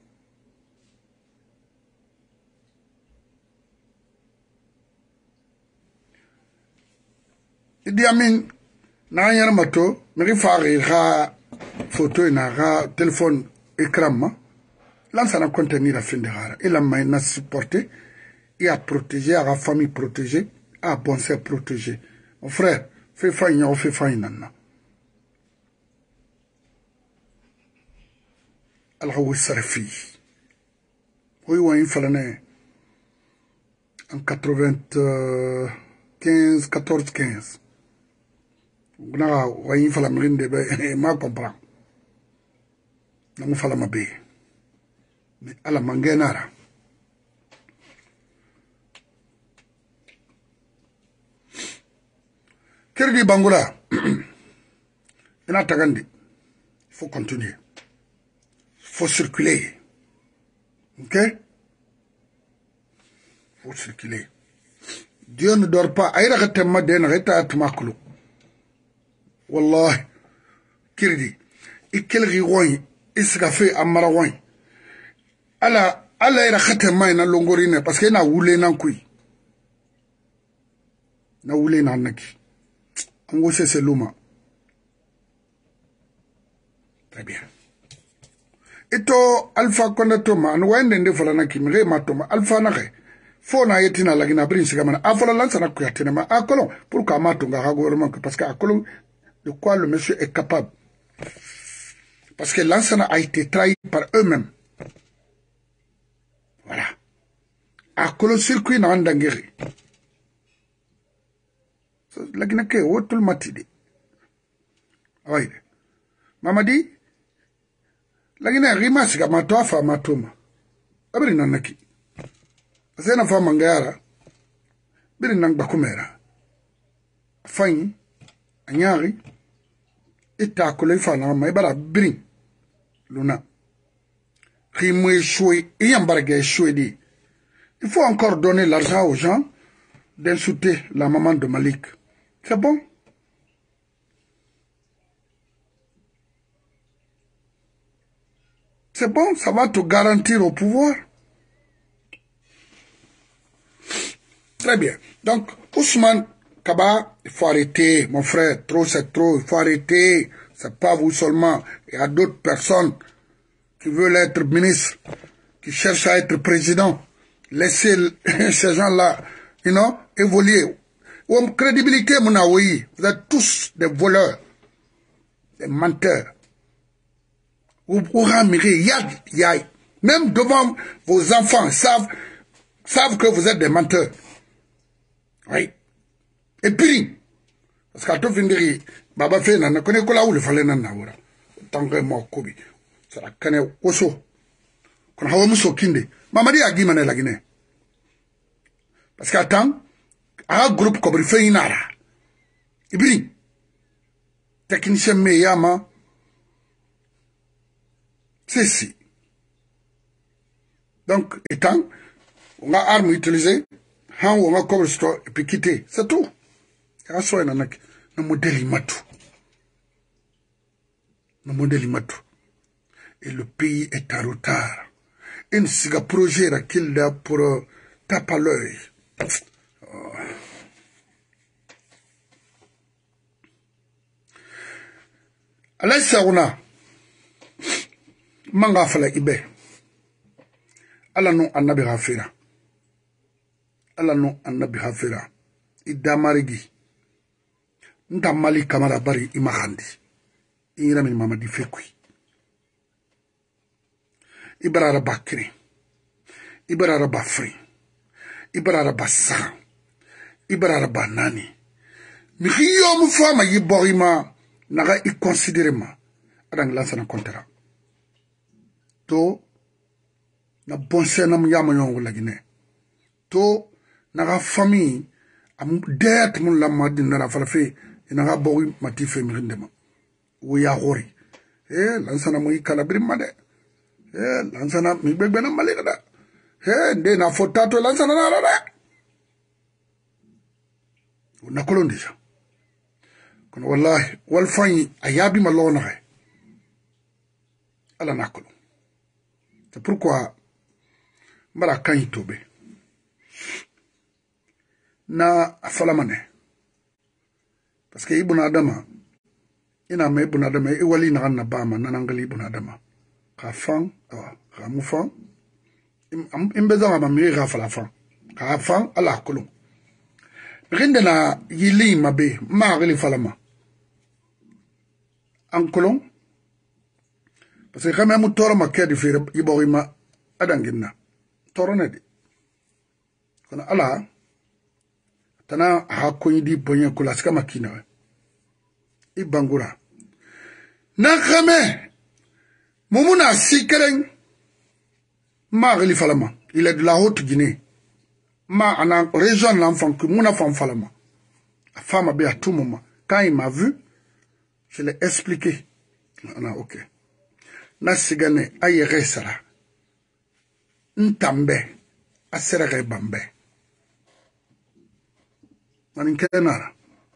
Idi Amin, na yar mato, meri fari ra photo na ra téléphone écran, lança na contenir à fin de rare. Il a maintenant supporté, il a protégé, à la famille protégée, à bon ser protégé. Mon frère, fais faille, on fait faille nana. Alors oui, ça refit. Oui, oui, il fallait en quatre-vingt-quinze, quatorze, quinze. Oui, il fallait me rendre, ma comprend. Non, il fallait m'abbé. Mais à la manganara. Kerdi Bangola, il a tagandi. Il faut continuer. Il faut circuler. Ok? Il faut circuler. Dieu ne dort pas. Aïra katemma den reta atmakulu. Wallah. Kerdi. Ikel riwoy. Isgafe amarawoy. Ala, ala ira katemma ina longorine. Parce que na wule nankui. Na wule nanaki. C'est l'homme. Très bien. Et toi, Alpha Konatoma, nous avons des fois qui me rematoma, Alpha Nare. Faut na yetina la gina brin sigamana. Afola lança na kuyatenema. A colon. Pourquoi matunga ragourement? Parce qu'à colon, de quoi le monsieur est capable. Parce que l'ancien a été trahi par eux-mêmes. Voilà. À colon circuit n'a andangeri. La Guinée est tout le matin. Oui. Mamadi, la Guinée est rima si ma toi fa matoma. Abri nanaki. C'est une femme mangara. birin nang bakumera fanyi anyari ita ko le fana mai bara birin luna rimwe choué et embargué choué. Il faut encore donner l'argent aux gens d'insulter la maman de Malik. C'est bon. C'est bon, ça va te garantir au pouvoir. Très bien. Donc, Ousmane Kaba, il faut arrêter, mon frère. Trop, c'est trop. Il faut arrêter. C'est pas vous seulement. Il y a d'autres personnes qui veulent être ministres, qui cherchent à être président. Laissez ces gens-là, you know, évoluer. Ou crédibilité, mon aoui. Vous êtes tous des voleurs, des menteurs. Vous ramirez, yad, yad. Même devant vos enfants, savent, savent que vous êtes des menteurs. Oui. Et puis, parce qu'à tout finir, Baba fait, n'a connaît que là où le fallait n'en avoir. Tant que moi, Kobi. Ça la connaît osso. Qu'on a un so kinde. Mamadi a dit mané la Guinée. Parce qu'attends, un groupe comme il fait une ara. Et puis, technicien Meyama, c'est si. Donc, étant, on a arme utilisée, on a couvre store et puis quitter. C'est tout. Il y a un soin dans le modèle imatu. Le modèle imatu. Et le pays est en retard. Une siga projet qu'il a pour uh, taper l'œil. Oh. Allez, ça on a. Manga fala ibe. Alla non annabi hafira. Alla non annabi hafira. Idamarigi. Nta mali kamara bari imahandi. Ira min mamadi fekwi. Ibarara bakri. Ibarara bafri. Ibarara basa. Ibarara banani. Miyo mufama yiborima naga i considérema adang lansana kontera. To na bonse na muyama yongo lagine. To naga famille am det mun la madin na falafe naga bowi matife mirindema. Wo ya hori. Eh lansana mu ikalabri made. Eh, lansana mi begbe na malika da. Eh, nde na fotato lansana na rada. Na kolondisha. Kono wallahi, wal fanyi ayabi malona hai. Ala nakolo. C'est pourquoi mbara kanyi tobe. Na afalamane. Parce que ibuna adama, ina me ibuna adama, iwali na ganna bama, nanangali ibuna adama. Kafang, ka mufang, imbeza ma mi ka fala fang, ka fang ala kolon. Rinde na yili mabe, ma gili falama. An kolon, parce que quand même toro ma kedi fi yibori ma adangina. Toro ne di. Kono ala, tana ha konyi di ponye kula sika makina we. Ibangura. Na kame, Moumouna Sikereng, ma gili falama. Il est de la Haute-Guinée. Ma en région l'enfant que mon enfant falama. La femme a bien à tout moment. Quand il m'a vu, je l'ai expliqué. On a ok. Na sigane ayere sara. Ntambe. Aserere bambe. Maninke nara.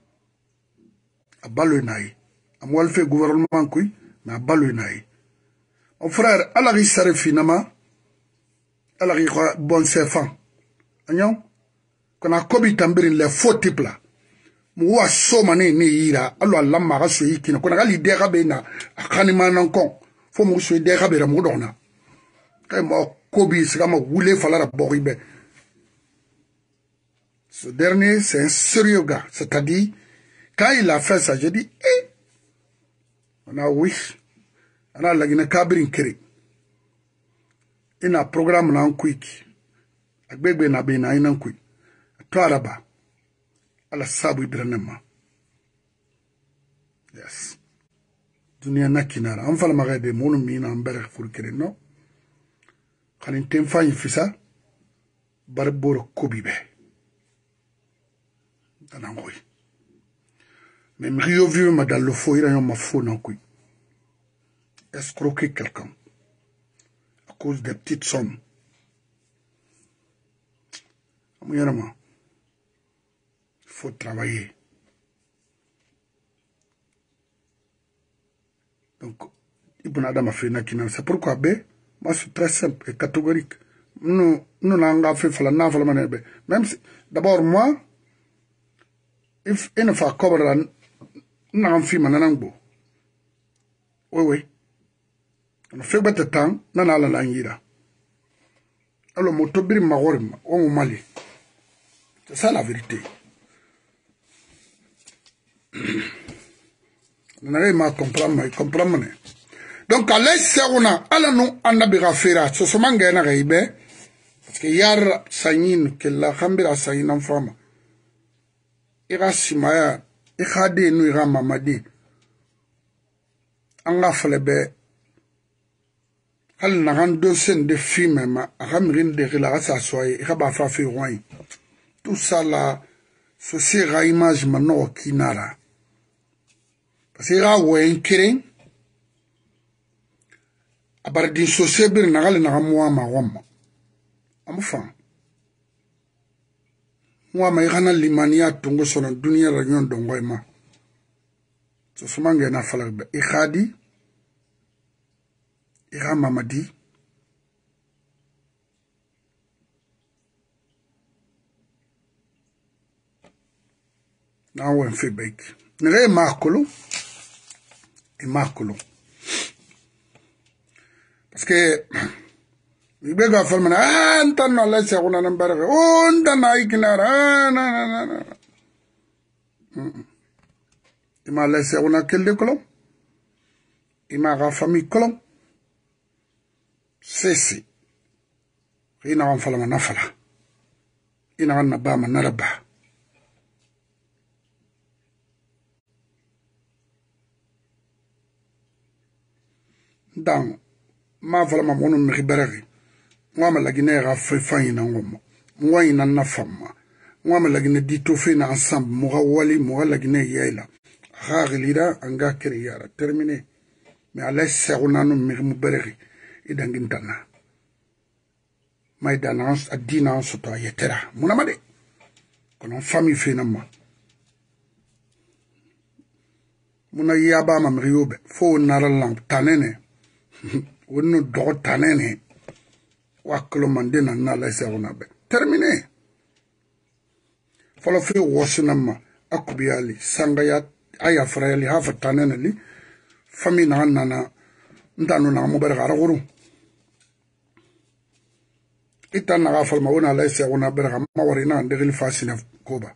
Abalo naï. Amoual fait gouvernement kui, mais abalo naï. Mon frère, Allah ri sare finalement, Allah ri bon sefan. Agnon, qu'on a kobi tambirin les faux types là. Mouwa somane ne ira, Allah lamma rasu yikina, qu'on a gali derabe na, akanima nankon, faut mou sou derabe la moudona. Quand m'a kobi, c'est comme roulé fala la boribe. Ce dernier, c'est un sérieux gars. C'est-à-dire, quand il a fait ça, j'ai dit, eh, on a oui. Ana lagina kabirin kiri. Ina programme na nkwiki. Agbegbe na be na ina nkwi. To araba. Ala sabu ibranema. Yes. Dunia na kinara. Anfala magade monu mina ambere furkiri no. Khalin temfa yifisa. Barboro kobibe. Tanangoi. Mais Mrio vieux m'a dans le faux, il a un ma faux non kui. Escroquer quelqu'un. À cause des petites sommes. Il faut travailler. Donc, Ibn Adam a fait une. C'est pourquoi, B, moi, c'est très simple et catégorique. Nous, nous n'avons fait faire la navale. Même si, d'abord, moi, il ne faut pas couvrir la. Nous n'avons fait mananangbo. Oui, oui. On a fait beaucoup de temps, nous n'avons pas l'angira. Alors, mon tobir magorim, on Mali. C'est ça la vérité. Vous n'avez pas compris, comprendre. Donc, à l'aise, on a, à nous, on a bien fait, ce sont les gens qui ont parce que yar sayin, que la khambira sayin en femme. Ira simaya, ikhade nu ira mamadi. Anga falebe, al naran dosen de film, ma, ramirin de rilara sa soye, ira ba fa fi roin. Tout ça là, ce sera image maintenant qui n'a là. Parce que ira oué kirin, à part d'une société, n'a pas le naramouama ma wama. Amufa. Moi, ma irana limania tungo sona dunia ranyon dongoima. So sumange na falagbe. Ikhadi, ira mamadi, na wen febek. Nere makolo, e makolo. Parce que il y a des gens qui disent que les moi ma lagine ra fe fayina ngom moi ina na fama moi ma lagine dito fe na ensemble mo wali mo lagine yela khaglira anga kriyara terminé mais ala seruna no mi mu bereri idangintana may danance adina soto yetera muna made kono famille fe na ma muna yaba ma mriyobe fo naralan tanene wonno do tanene waklo mandena na la seruna be terminé folo fi wosinama akubiyali sangaya aya frayali hafa tanenali famina nana ndanu na mo berga raguru itana ga falma wona la seruna berga ma warina ndegil fasina koba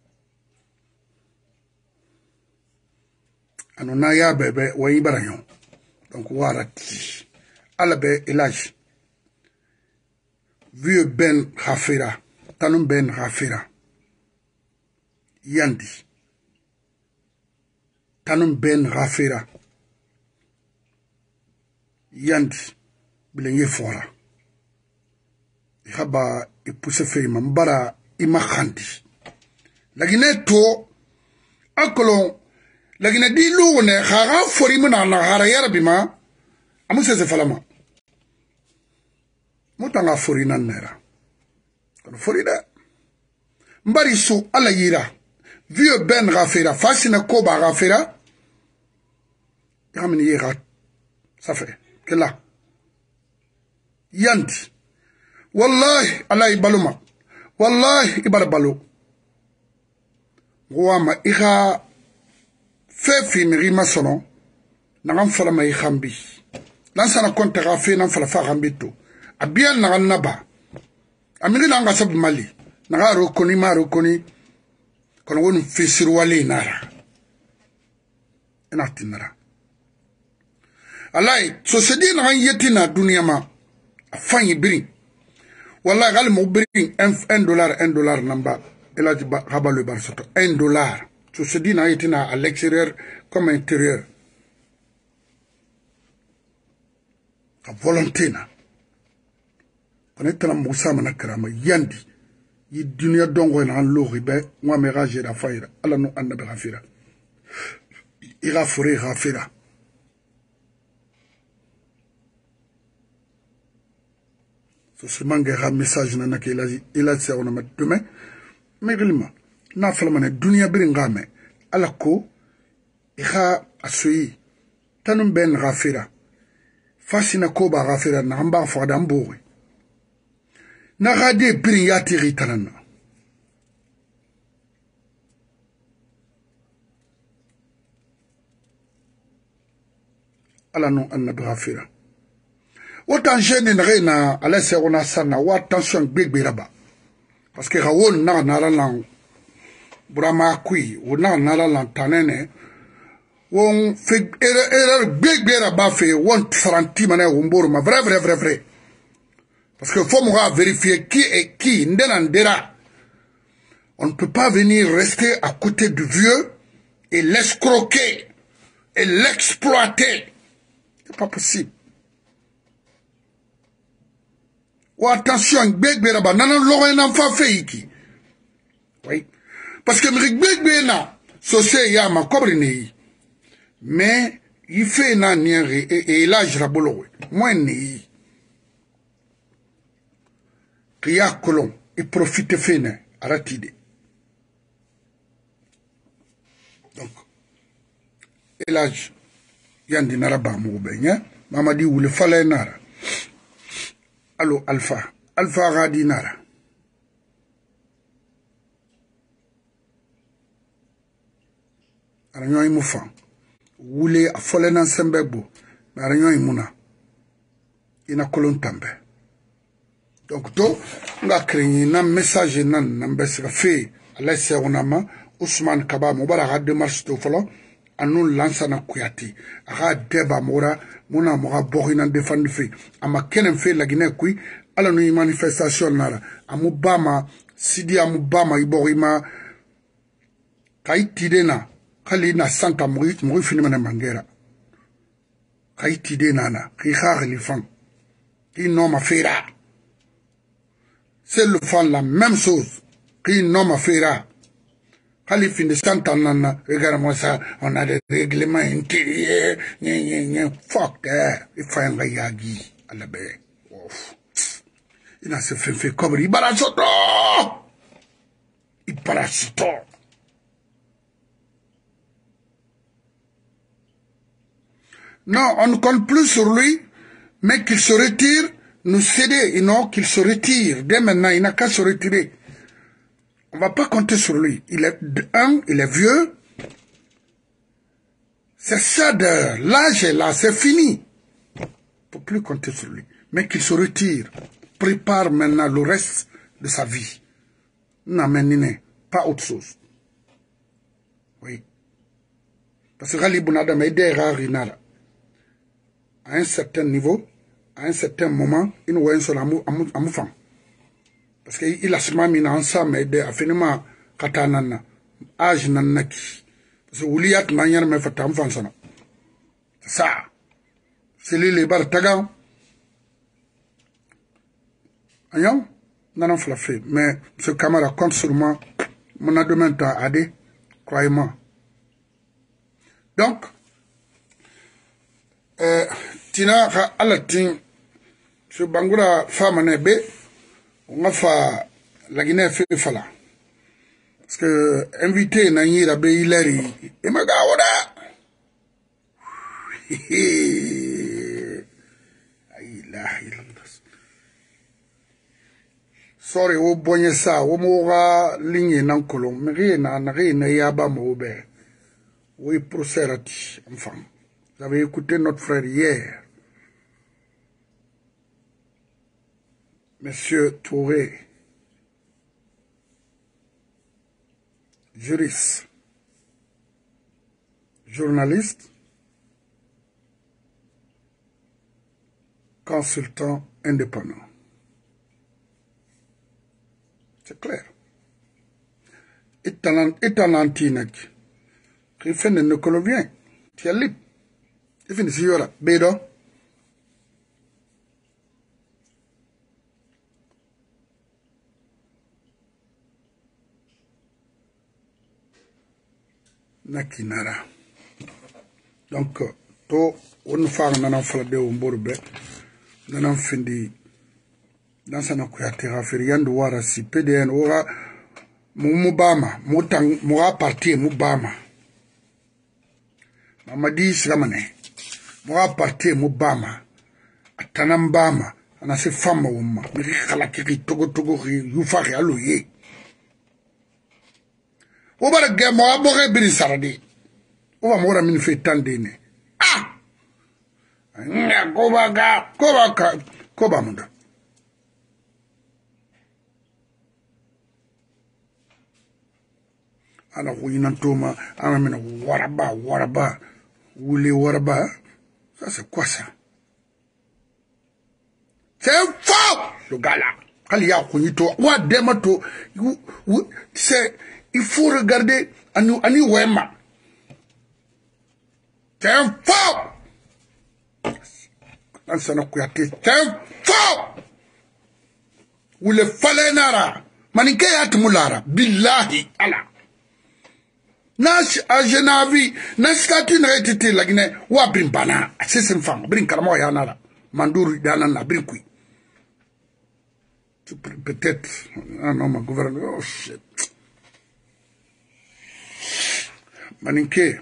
anona ya bebe wayi baranyo donc warati ala be ilage vieux Ben Khafira, Tanum Ben Khafira, Yandi, Tanum Ben Khafira, Yandi, Bilenye Fora, Ihaba ipuse feima, Mbara Imakhandi. Lagine to, Akolon, Lagine di lune, Hara Forimuna na Harayara Bima, Amuse Falama. Mutanga forina nera. Kono forida. Mbari su ala yira. Vieux Ben Rafera. Fasina koba Rafera. Yamini yira. Ça fait. Que là. Yandi. Wallahi ala ibaluma. Wallahi ibala balo. Wama ira. Fefi mirima sono. Nagam falama ikhambi. Lansana konte Rafe nan falafa rambito. Abiyan na naba amiri na nga sab mali na ro koni maro koni kono wonu fisiru wali nara ina tinara alai so sedi na yetina dunia ma afanyi bring wallahi gal mo bring un dollar un dollar namba ela di habalo bar soto un dollar so sedi na yetina à l'extérieur comme à l'intérieur a volonté na on est dans Moussa Manakarama Yandi yi dunia dongo na lori be moi me raje da faira ala no annabi rafira ira fure rafira so se mangera message na ke ila ila se on ma demain mais réellement na falmane dunia bir ngame ala ko ira asui tanum ben rafira fasina ko ba rafira na mba fada mbori na rade birin ya tiri tanana ala non annabi rafira autant jeune na reina ala se ona sana wa attention gbegbe raba parce que rawon na na lan burama kui wona na lan tanene won fe erreur gbegbe raba fe won trente mané womboro ma vrai vrai vrai vrai parce que faut moi vérifier qui est qui ndenandera. On ne peut pas venir rester à côté du vieux et l'escroquer et l'exploiter. C'est pas possible. Ou attention, gbegbe raba nana lore nan fa feiki. Oui. Parce que gbegbe na sosé ya ma kobri mais il fait na niere et là je rabolo. Moi ni Ria kolon et profite fene aratide. Donc, elage yandi naraba moubenya, mamadi ou le fale nara. Allo alpha, alpha radi nara. Aranyo imufan, wule a fole nan sembebo, aranyo imuna. Ina kolon tambe. Donc, to, nga krenye nan message nan nan besra fe, ala se onama, Ousmane Kaba, mobara ha demarche to folo, anou lansa na kuyati, ha deba mora, mona mora bori nan defandi fe, ama kenen fe la Guinée kui, ala nou manifestation nara, amu bama, sidi amu bama ibori ma, kaitide na, kali na santa mori, mori finimane mangera. Kaitide nana, ki khare li fan, ki noma fera. C'est le fond la même chose. Qui nomme à faire. Quand il finit de s'entendre, regarde-moi ça, on a des règlements intérieurs. Fuck that. Il faut un yagi à la baie. Il a se fait fait comme il barasoto. Il parasito. Non, on ne compte plus sur lui, mais qu'il se retire. Nous céder, et non qu'il se retire. Dès maintenant, il n'a qu'à se retirer. On ne va pas compter sur lui. Il est un, il est vieux. C'est ça de l'âge est là, c'est fini. On ne peut plus compter sur lui. Mais qu'il se retire. Prépare maintenant le reste de sa vie. Non, pas autre chose. Oui. Parce que Rali Bounadam est derrière Rinara. À un certain niveau, à un certain moment, il nous voit sur l'amour femme. Parce qu'il a sûrement mis ensemble et de affinement katanana, âge nanaki. Parce que ouliat manière me fait un enfant. C'est ça. C'est lui les bar tagan. Ayon, non, on l'a fait. Mais ce camarade compte sur moi, mon adement à aider, croyez-moi. Donc, euh, tina alatin. Ce Bangoura femme nebe, on a fait la Guinée fait fala. Parce que invité Nani la Béhileri, et ma gaoda. Sorry, au bonne ça, au mora ligne nan colon, mais rien n'a rien n'a yaba moube. Oui, procédati, enfin. Vous avez écouté notre frère hier. Monsieur Touré, juriste, journaliste, consultant indépendant. C'est clair. Étalantinek, qui fait ne colovien, tu es libre. Il finit si yora, bédo. nakinara donc to on fa nana fala de o mborbe nana findi dans sana ko ya terafiri yandu wara si P D N ora mumubama mutang moa parti mubama mamadi sigamane moa parti mubama atanambama ana se fama wumma mi khala ki togo togo yu fa alo ye o bara ge moa boge biri saradi o ba mora min fe tandene ah nga ko baga ko baka ko ba munda ana kuyina toma ana mena waraba waraba wule waraba ça c'est quoi ça c'est faux le gars là quand il y a kuyito wa demato c'est il faut regarder ani ani wema c'est faux ansana kuyate c'est faux wule falenara maninke yatmulara billahi ala Nash a Genavi, Naskatu n'était la Guinée, ou à Brimbana, à ses enfants, Brinkaramo Yanara, Mandour Yanana, Brinkui. Peut-être, un homme à gouverner, oh shit. Maninke,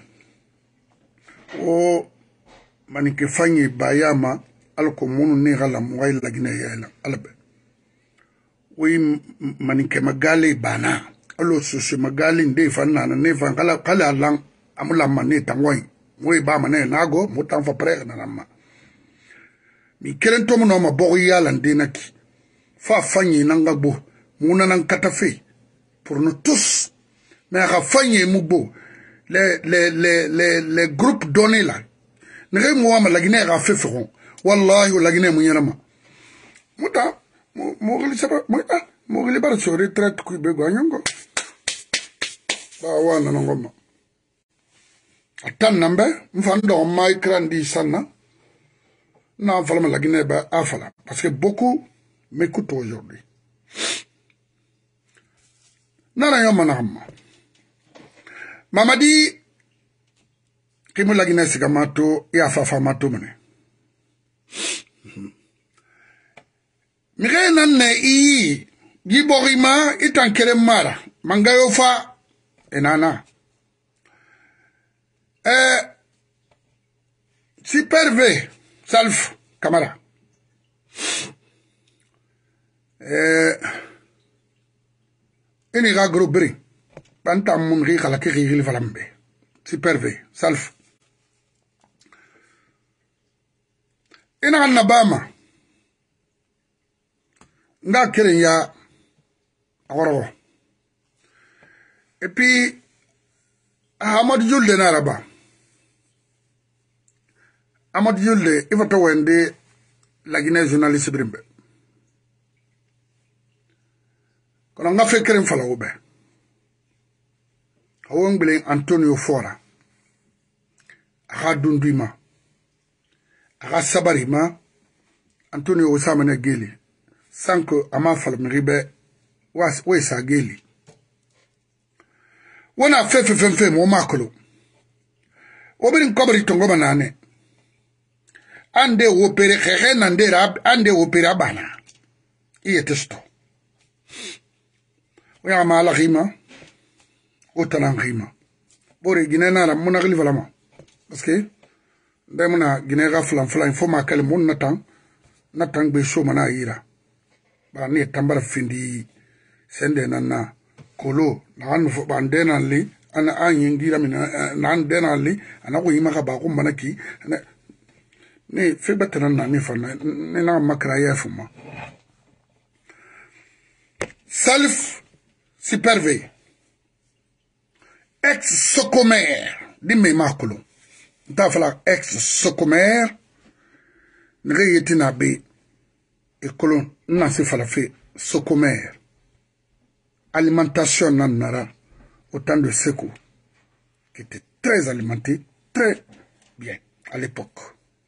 oh, Maninke Fanny Bayama, alko monu nera la mouaille la Guinée, alabe. Oui, Maninke Magale Bana. Allo so magali nde fanna na ne fan kala kala lang amula mane tangwai moy ba mane nago mutan fa pre na namma mi kelen to mo ma bogo yala nde naki fa fanyi nanga bo muna nan katafe pour nous tous mais ra fanyi mu bo les les les les les groupes donnés là ne mo ma la Guinée ra fait feront wallahi la Guinée mu nyama muta mo mo gali saba mo ah mo gali bar so retraite ku be go nyongo ba wana ngoma atan nambe mfando mai grandi sana na falama la Guinée ba afala parce que beaucoup m'écoutent aujourd'hui nana yoma na hamma mamadi kimu la Guinée sigamato ya fafa mato mene mire nanne i giborima itankere mara mangayo fa enana eh Super V Salf Camara eh ini ga groupe bri banta mun ri khala ki ri falambe Super V Salf ina nabama nga keren ya agoro. Et puis, Ahmad Julde Naraba. Ahmad Julde, il va te wende la Guinée journaliste Brimbe. Quand on a fait Kerem Falaoube, on a Antonio Fora, Aha Dunduima, Aha Sabarima, Antonio Osamane Geli, sans que Ama Falmeribe, ouais, ça Geli. Wana fefe fefe mo makolo obirin kobri tongo banane ande opere khege nande rab ande opera bana iye testo oya mala rima otalan rima bore ginena la monagli valama parce que ndemuna ginega flan flan fo makale mon natan natan be show mana ira ba ne tambara findi sende nana kolo nan fo bandena li ana anyingira mina nan dena li ana ko yima ka ba ko manaki ne fe batana na ni fa ne na makra ya fuma Salf Super V ex Socomer di me makolo ta fala ex Socomer ne yetina be e kolon na se fala fe Socomer alimentation nanara autant de secours qui était très alimenté très bien à l'époque.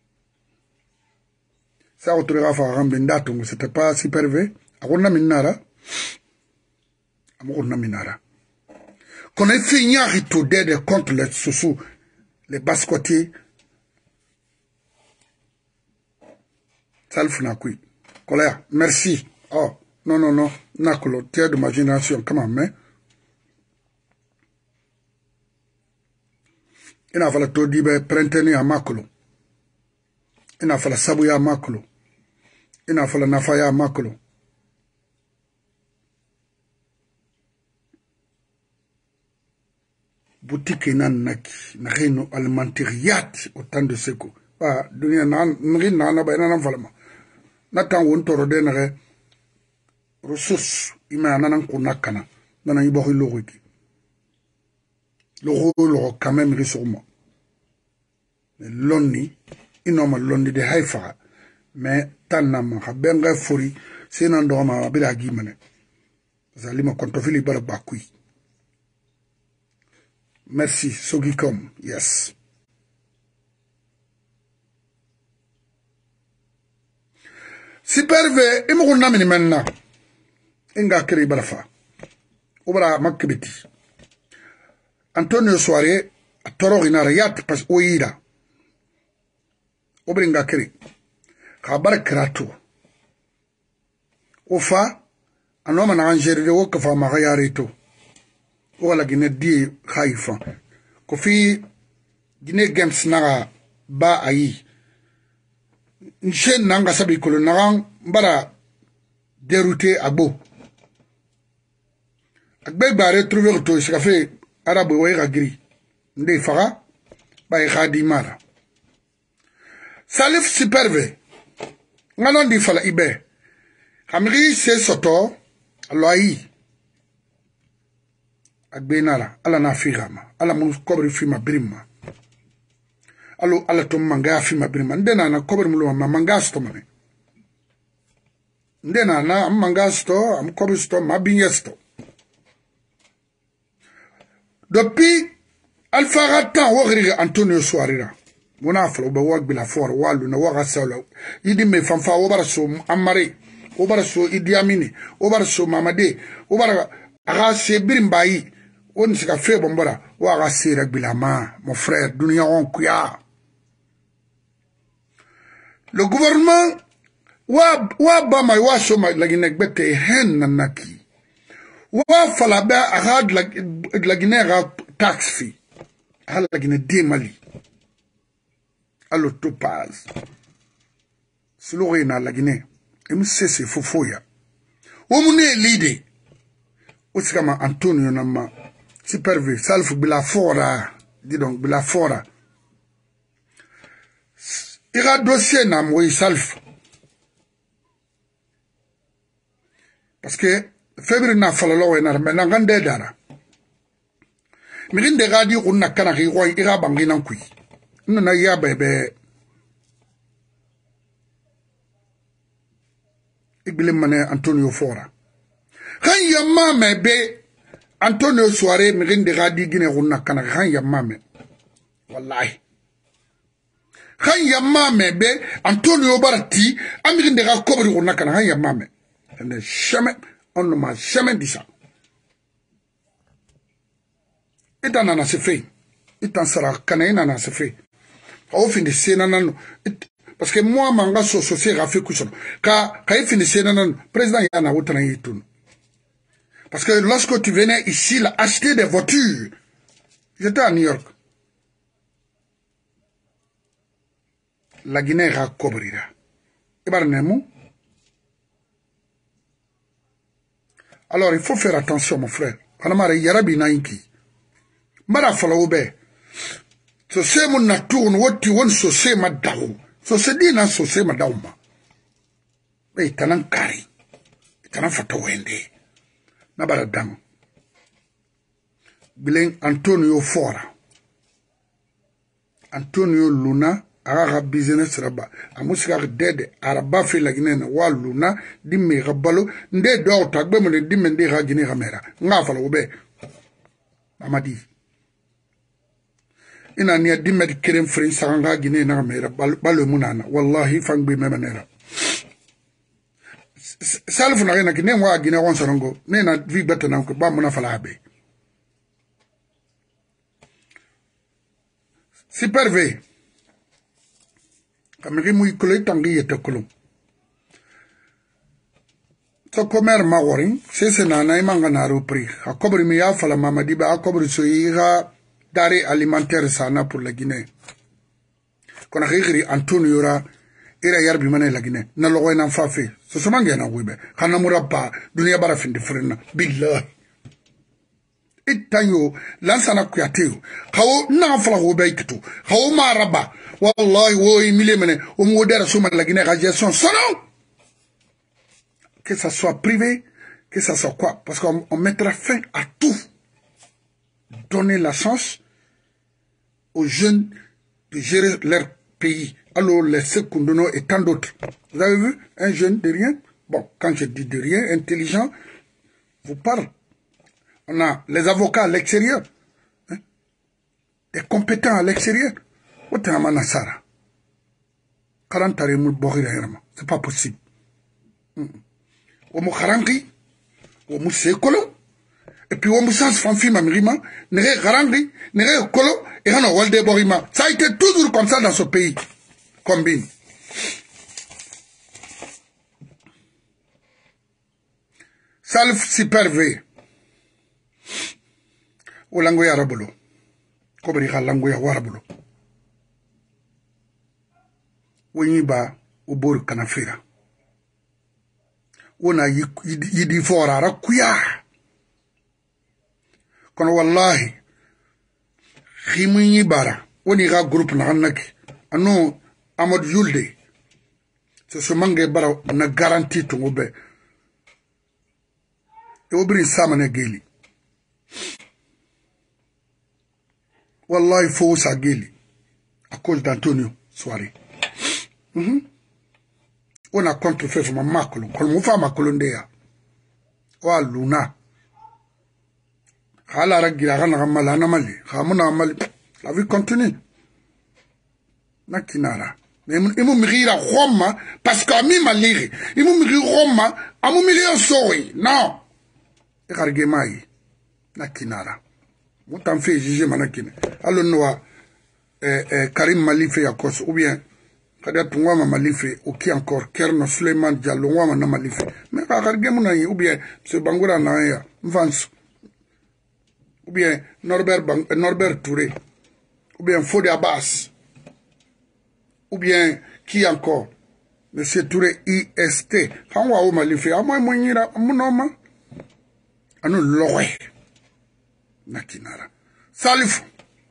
Ça autrement fa rambenda tongo c'était pas Super V agonna minara amona minara qu'on ait fini à ritourner contre les sous les basse-côtiers. Salf Nakui. Colère, merci. Oh, non, non, non. Nakolo, tu es de ma génération, comment, mais. Il n'a fallu tout dire, prendre à Makolo. Il n'a fallu sabouya à Makolo. Il n'a fallu nafaya à Makolo. Boutique nan naki, n'arrêno alimentariat autant de secours. Ah, dunia nan, n'rin nan ba nan falama. Natan won toro de nare ressources, ima nan ko nakana, nan yi bokhi loriki. Le rôle quand même rissurement. Lonni, inoma lonni de haifa, mais tanama, benga fori, senandoma, bila gimane. Zalima kontofili barabakui. Merci, Sogikom, yes. Si perve, imo namini menna, inga kiri barafa, ubara makibiti. Antonio Soare, a toro inariat pas oira. Obringa kiri. Kabar krato. Ofa, anoma na anjeri de wokafa magayarito. Wala gine di khaifa. Kofi gine games naga ba ayi. Nchen nanga sabi kolo nagang bara dérouté abo. Akbe bare trouver to iskafe arabe wa gri. Nde faga ba khadi mara. Salif superve. Nganon di fala ibe. Kamri se soto aloyi. Agbenala ala na figama ala mun kobri fima brima alo ala to manga fima brima ndena na kobri mulo ma manga sto mame ndena na manga sto am kobri sto ma binyesto depuis alfa ratan wogri Antonio Soarira mona flo be wog bila for walu na waga sawla yidi me fanfa wobara so amare wobara so Idi Amini wobara so Mamade wobara aga se brimbayi on se fait bombora wa ga sira bilama mon frère dunia on kuya le gouvernement wa wa ba mai wa so mai lagine gbete hen nanaki wa fala ba agad lagine ga taxi hal lagine de mali allo topaz slorina lagine em sese fofoya wo mune lide osikama Antonio nama superve salf bila fora dis donc bila fora ira dossier na moi salf parce que février na falalo na na ngande dara mirinde gadi kunna kana ki ko ira bangina kui na ya bebe ibile mane Antonio fora kan yamma mebe Antonio Soare mirinde gadi gine kunna kana kan yamma me wallahi kan yamma mebe Antonio barati amirinde ga kobri kunna kana kan yamma me and jamais on ne m'a jamais dit ça et en a se fait et en sera kana ina se fait au fin de sénanano parce que moi manga so so c'est rafé kusono ka ka fin de sénanano président yana wotana yitun. Parce que lorsque tu venais ici là, acheter des voitures, j'étais à New York. La Guinée a cobrira. Alors il faut faire attention mon frère. Anamare yarabi nainki. Mara falaoube. So se mon natourne woti won so se madaou. So se di na so se madaouma. Mais tanan kari. Tanan fatawende. Nabara dang. Bilen Antonio Fora. Antonio Luna aga business raba. Amusika dede araba fe la Guinée wa Luna dimme rabalo nde do tagbe mo dimme nde ga Guinée kamera. Nga fala obe. Amadi. Ina ni dimme di kerem frin sanga Guinée na kamera balo munana. Wallahi fangbe memanera. Salfu na rena kine wa Guinée wan sarongo ne na vi beta na ko ba mona fala be Super V. Kamiri mui kule tangi yete kulum. So komer mawari, sese na na imanga na rupri. Akobri mi ya fala mamadiba, akobri so iga dare alimentaire sana pour la Guinée. Kona khigri Antonio yora ira yarbi mane la Guinée. Na logo ina fafe. So somange na wibe. Kana murabba dunia bara fin different. Billah. Itanyo lansana kuyateo. Kawo na fala wibe kitu. Kawo maraba. Wallahi wo imile mene o modèle suma la Guinée la gestion sono. Que ça soit privé, que ça soit quoi, parce qu'on mettra fin à tout. Donner la chance aux jeunes de gérer leur pays. Alors les secondes et tant d'autres. Vous avez vu un jeune de rien? Bon, quand je dis de rien, intelligent, vous parle. On a les avocats à l'extérieur, hein? Des compétents à l'extérieur. C'est pas possible. Omo garangi, omo sekolo, et puis omo sans fanfi mamirima, nere garangi, nere kolo, et hano walde borima. Ça a été toujours comme ça dans ce pays. Combine. Salf Super V. O langoya rabolo. Kobri ha langoya warabolo. Wenyiba ubor kanafira. Wona yidi fora rakuya kono wallahi khimuni bara woni ga groupe na naki ano Amad Julde so so mange bara na garantie to ngobe e obri samane geli wallahi fo sa geli à cause d'Antonio Soirée. Mhm. On a contrefait pour ma makolo, kol mufa makolo ndeya. Wa luna. Hala ragira gana gamala na mali. Khamuna mali. La vie continue. Nakinara. Imu mira Roma parce que mi maliri. Imu miri Roma, amu milio sori. Non. E karge mai. Nakinara. Mutan fe jije manakine. Allo noa eh eh Karim Malife yakos ou bien kada tungwa malife ou qui encore Kerno Suleiman Diallo ngwa na malife mais karge muna ou bien ce Bangoura na ya Mvans ou bien Norbert Bang, Norbert Touré ou bien Fode Abbas ou bien qui encore Monsieur Touré I S T kanwa o malife amoi monyira munoma anu lowe nakinara Salif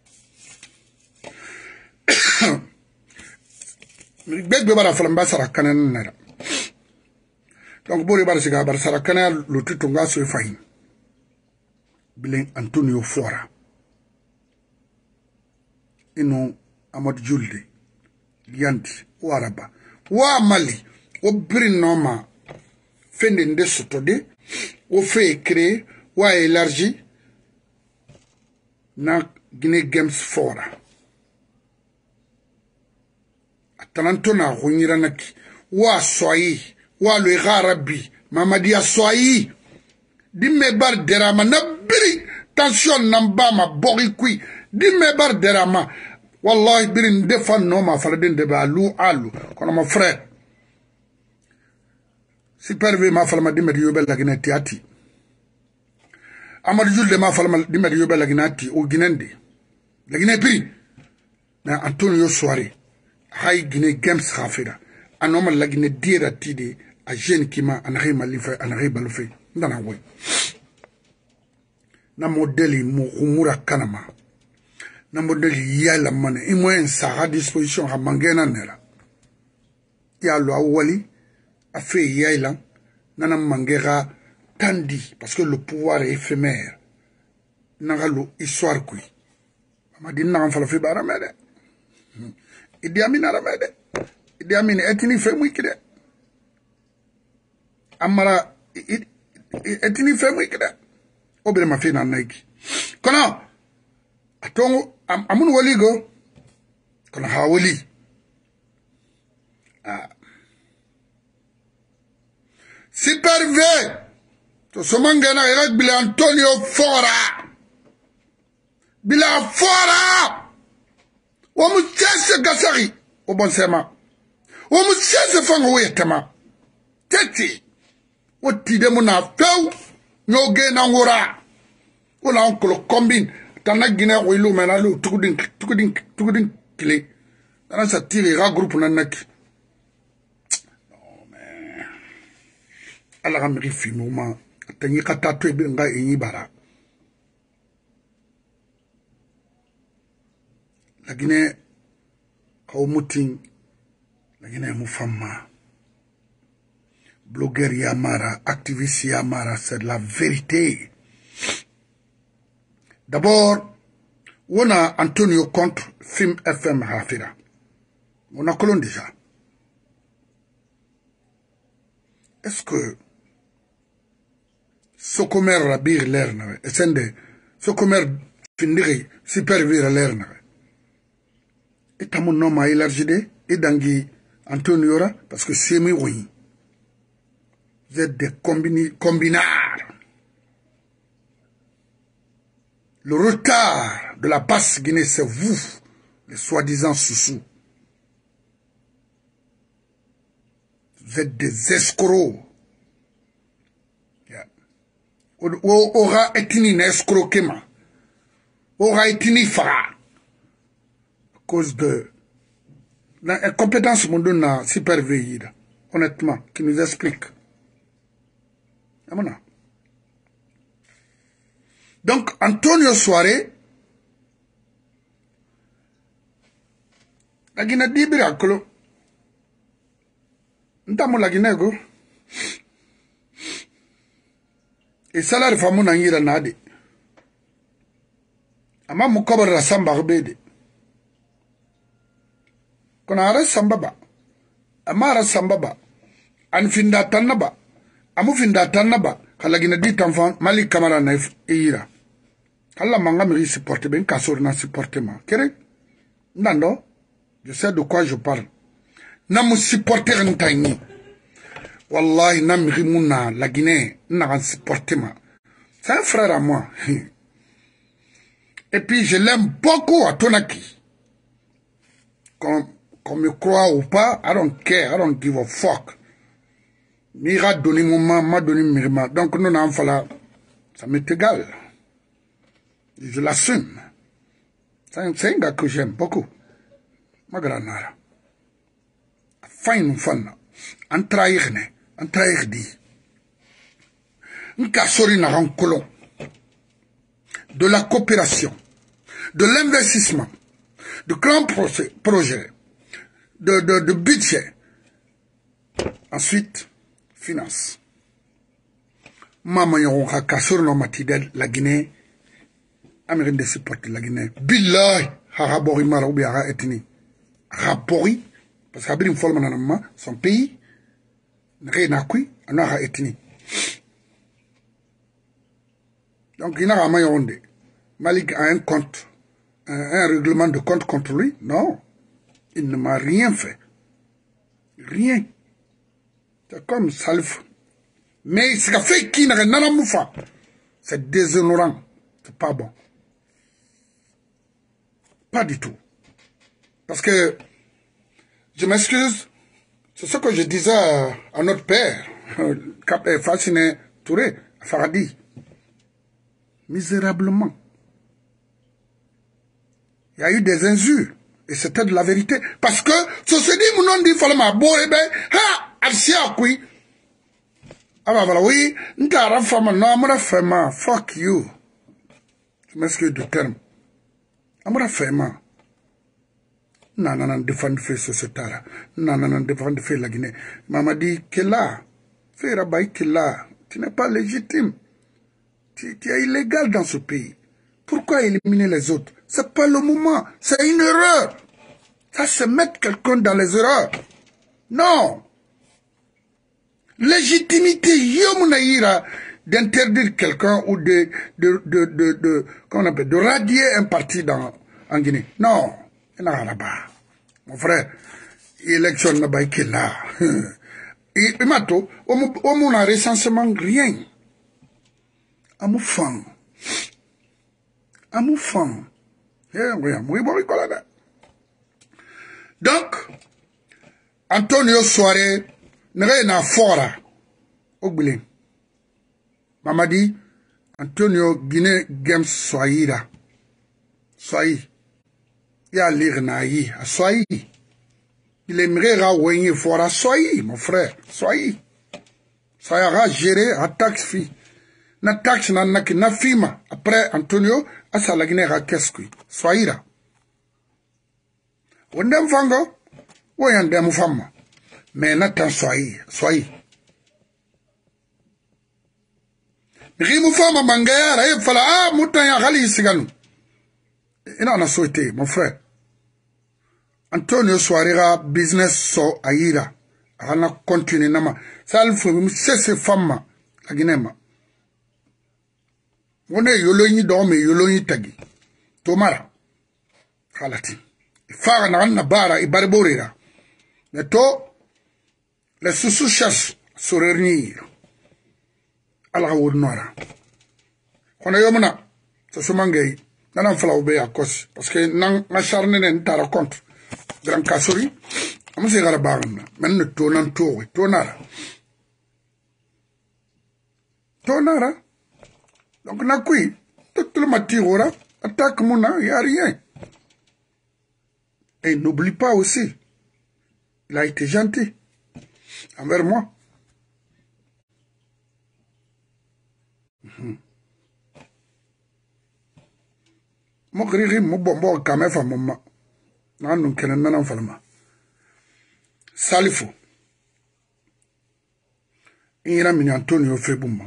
Begbe bara falamba sarakana nara. Donc bori bara siga bara sarakana lo tutunga so fahin. Bilen Antonio Fora. Ino Amad Julde. Lianti Waraba. Wa Mali. O brin noma. Fende nde sotode. O fait créer. Wa élargi. Na Guinée Games Fora. Talantona Runyiranaki, wa soyi, wa le Arabi, Mamadia soyi, dimme bar derama, na biri, tension nambama, borikui, dimme bar derama, wallahi birin defan noma, faladin deba alu alu, kono mon frère. Super V ma falama dimme di yobel la Guinée ati. Amadou Julde ma falama dimme di yobel la Guinée ati, ou Guinende. La Guinée piri, na Antonio Soirée. Hay Guinée Games khafira anoma la Guinée dira tide a jeune kima anari malifa anari balfe ndana woy na modeli mu umura kanama na modeli yala mane imo en sa à disposition ha mangena nera ya lo awali a fait yala nana mangera tandi parce que le pouvoir est éphémère nagalo histoire kui amadi na fala fi baramede Idi Amin aramede. Idi Amin etini femu ikide. Amara etini femu ikide. Obere mafina naiki. Kono atongo am, amun wali go. Kono ha wali. Ah. Super V. To somangena irak bila Antonio Fora. Bila Fora. Omu chese gasari. O bon sema. Omu chese fango wetema. Teti. O tide muna feu. Nyoge na ngora. O la onkolo combine. Tana gine o ilu mena lu. Tukudin, tukudin, tukudin kile. Tana sa tili ra groupe nanaki. Non mais. Ala ramiri fi mouma. Tanyi kata to ebe nga enyi bara. La Guinée, au muting, la Guinée moufama. Blogueur Yamara, activiste Yamara, c'est la vérité. D'abord, on a Antonio contre Film F M Hafira. On a colon déjà. Est-ce que ce commer rabir l'air n'avait, et c'est de ce commer finir supervire l'air n'avait. Et t'as mon nom à élargir, et d'angi Antonio, parce que c'est moi, oui. Vous êtes des combinards. Le retard de la basse Guinée, c'est vous, les soi-disant sous-sous. Vous êtes des escrocs. Yeah. Aura etini n'escroquement. Aura etini fara. Cause de la compétence mon donne super veillée, honnêtement, qui nous explique. Donc, Antonio Soare, la Guinée dit miracle. Nous la Guinée go. Et ça la réforme n'a pas nade. Ama mukobar rasamba rebede. Kona ara sambaba. Amara sambaba. Anfinda tanaba. Amu finda tanaba. Kala Guinée dit enfant Mali Camara naif ira. Kala manga me supporte ben kasor na supportement. Kere? Nando. Je sais de quoi je parle. Na mu supporter ntani. Wallahi na mi muna la Guinée na supportement. C'est un frère à moi. Et puis je l'aime beaucoup à Tonaki. Qu'on qu'on me croit ou pas, I don't care, I don't give a fuck. Mira donné mon maman, m'a donné Mirma. Donc nous n'en fallait, ça m'est égal. Je l'assume. C'est un gars que j'aime beaucoup. Ma grand-mère. Fine fun. En trahir, en trahir dit. Un cassori n'a rien colon. De la coopération, de l'investissement, de grands projets, de, de, de budget. Ensuite, finance. Maman yon ka kasur no matidel la Guinée. Américain de supporter la Guinée. Billahi harabori maroubi ara etni. Rapori parce que abrim folman nanama son pays n'a kui anara etni. Donc il n'a rien honte. Malik a un compte, un, un règlement de compte contre lui. Non, il ne m'a rien fait. Rien. C'est comme Salif. Mais ce qu'a fait qui n'a rien à moufa. C'est déshonorant. C'est pas bon. Pas du tout. Parce que, je m'excuse, c'est ce que je disais à, à notre père, Cap Fasciné Touré, à Faradi. Misérablement. Il y a eu des injures. Et c'était de la vérité. Parce que, ce se dit, mon nom dit, fallait ma beau, eh ben, ha, alcia, oui. Ah, bah, voilà, oui, n't'a femme, non, amora femme, fuck you. Je m'excuse du terme. Amora femme. Non, non, non, défendre fait ce tara. Non, non, non, défendre fait la Guinée. Maman dit, qu'elle là, fait rabaï qu'elle là, tu n'es pas légitime. Tu, tu es illégal dans ce pays. Pourquoi éliminer les autres? C'est pas le moment. C'est une erreur. Ça, c'est mettre quelqu'un dans les erreurs. Non. Légitimité, yomunaïra, d'interdire quelqu'un ou de, de, de, de, de, comment on appelle, de radier un parti dans, en Guinée. Non. Il n'y a rien là-bas. Mon frère, l'élection n'a pas été là. Et, mato, on n'a recensement rien. Amoufant. Amoufant. Eh, oui, oui, bon, voilà. Donc, Antonio Soare, n'est na fora. Ogbile. Mamadi, Antonio Guinée Games Soaïra. Soaï. Ya lire na yi, Soaï. Il aimerait raouer fora Soaï, mon frère. Soaï. Soaïra géré à taxe fi. Na taxe na na na fima. Après Antonio, asa la Guinée ra qu'est-ce Soaïra. Wondem fango, woyan dem fama. Mais n'attends Soaï, Soaï. Rimu fama mangayara, e fala, ah, moutan ya gali siganu. Il en a souhaité, mon frère. Antonio Soarira, business so aïra. On a continué nama. Ça le fait, c'est ces femmes, la Guinée-ma. On est yoloni dorme, yoloni tagi. Tomara. Halati. Fara na na bara, i barborira. Mais to, les sous-sous-chasse, sorernir. Ala wud nora. On a yomana, ça se mangay. Nan fala obe à cause. Parce que nan acharné n'en tara compte. Grand Kassori, on se garabarna. Men ne tonan towe, tonara. Tonara. Donc, na kui, tout le matirora, attaque mouna, il n'y a rien. Et n'oublie pas aussi, il a été gentil envers moi. Mon griri, mon bonbon, quand même, maman. Non, nous ne non, pas. Salifo. Il y a un Antonio Febouma.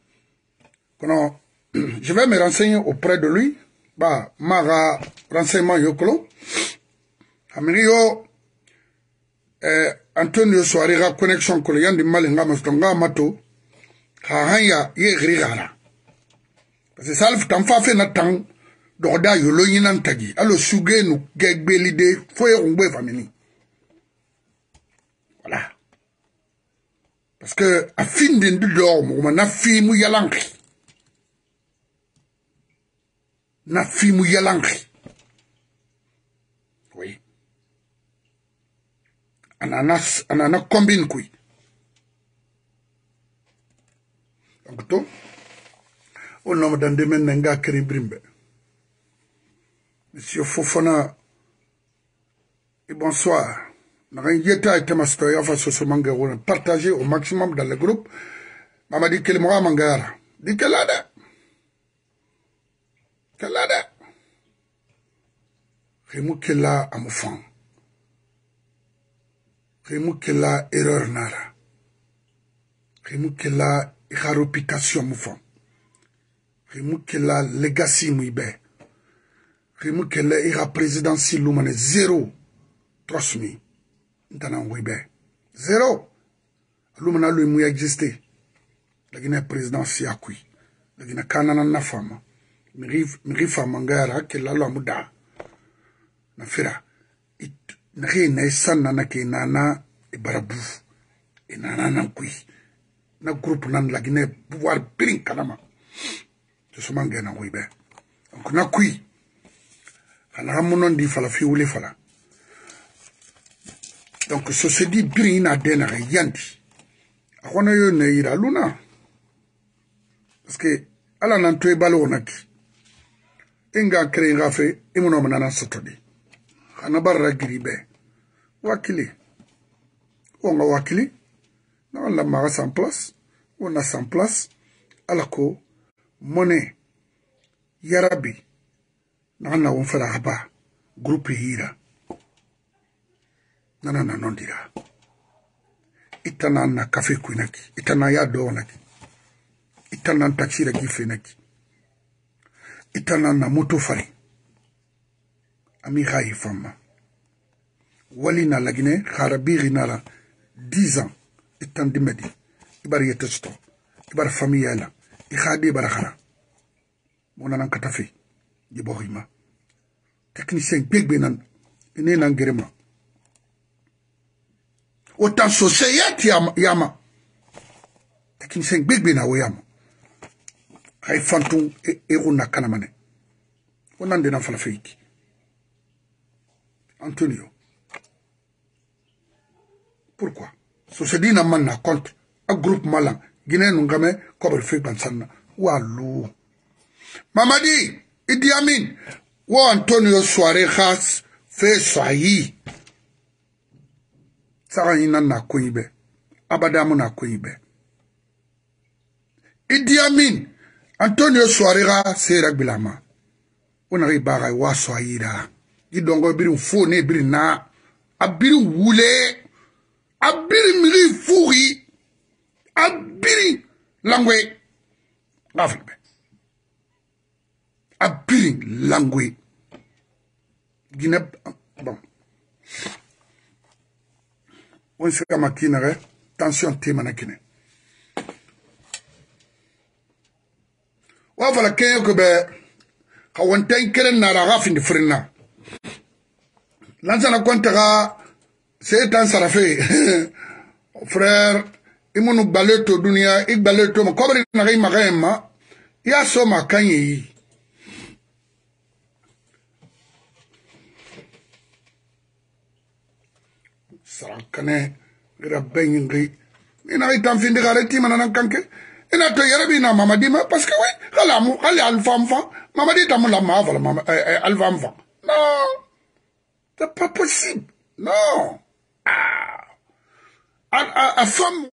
Je vais me renseigner auprès de lui. Bah, mara renseignement yokolo. Amirio, eh, Antonio Soarira connexion ko yandi malinga mastonga mato. Ha hanya ye grigara. Parce que Salif tamfa fe na tang doda yolo yinan tagi. Alo suge nou gegbe lide foye ongbe famini. Voilà. Parce que a fin de dormo, na fi mu yalanki. Na fi mu yalanki. Oui. Ananas, anana combine kui. Donc to, au nom d'un demen n'enga keribrimbe. Monsieur Fofana, et bonsoir. Partagez au maximum dans le groupe. Maman dit qu'elle m'a mangara. Dit qu'elle a da. Qu'elle a da. Remou qu'elle a à mon fond. Remou qu'elle a erreur nara. Remou qu'elle a réputation mon fond. Remou qu'elle a legacy mouibé. Remou qu'elle a ira présidentielle l'oumane zéro. Trust me. N'tanan wibe. Zéro. L'oumana lui mou existé. La Guinée présidentielle à qui. La Guinée kanana na femme. Miri femme ngara ke la loi muda. Na fira. It nri na sanna na ke nana e barabu. E nana nan kui. Na groupe nan la Guinée pouvoir bring kanama. Je suis mangé na wibe. Donc na kui. Kana ramunon di fala fi wuli fala. Donc, ce se dit bien à denare yandi. A kona yo ne ira luna. Parce que, ala nantoe balo onaki. Inga kre inga fe, imuno manana sotodi. Khana barra giribe. Wakili. Onga wakili. Na on la mara sans place. On a sans place. Alako, monnaie. Yarabi. Na on a on fait la haba. Groupe hira. Nana na nondira. Itana na kafe kuinaki. Itana ya do naki. Itana na taxi regi fenaki. Itana na moto fari. Ami hayi fama. Wali na lagine harabiri nala dix ans. Itan dimedi. Ibari yetesto. Ibari famille yala. Ikhadi ibara khara. Mona nan katafe. Jibohima. Technicien gbegbe nan. Ine nan gerema. Autant société yama. Technicien big na yama. Hay fantung e eruna kanamane. Onan de na fala feiki. Antonio. Pourquoi? So se dit na manna contre un groupe malin. Guinée n'ungame comme le fait Bansana. Walou. Mamadi, Idi Amin, ou Antonio Soare Khas fait soyi. Sara ina na kuibe. Abadamu na kuibe. Idi Amin, Antonio Soare Khas c'est Bilama. On arrive à wa soyira. Idongo biri fo ne biri na. Abiri wule. Abiri miri furi. Abiri langwe. Gafilbe. Abiri langwe. Guinée. Bon. On se kama kinere. Tension tema na kine. Wa fala kenyo kebe. Kawantay keren na raga fin de frina. Lansana kontera c'est un sarafé. Frère, imonu baleto dunia, ik baleto ma kobri na gai magema. Ya soma kanyi. Sarakane, ira bengi. Ina gai tam fin de gareti manana kanke. Ina to yarabi na mamadi ma parce que oui, kala mu kala alfamfa. Mamadi tamu la ma vala mama alfamfa. Non. C'est pas possible. Non. Ah. A, a, a femme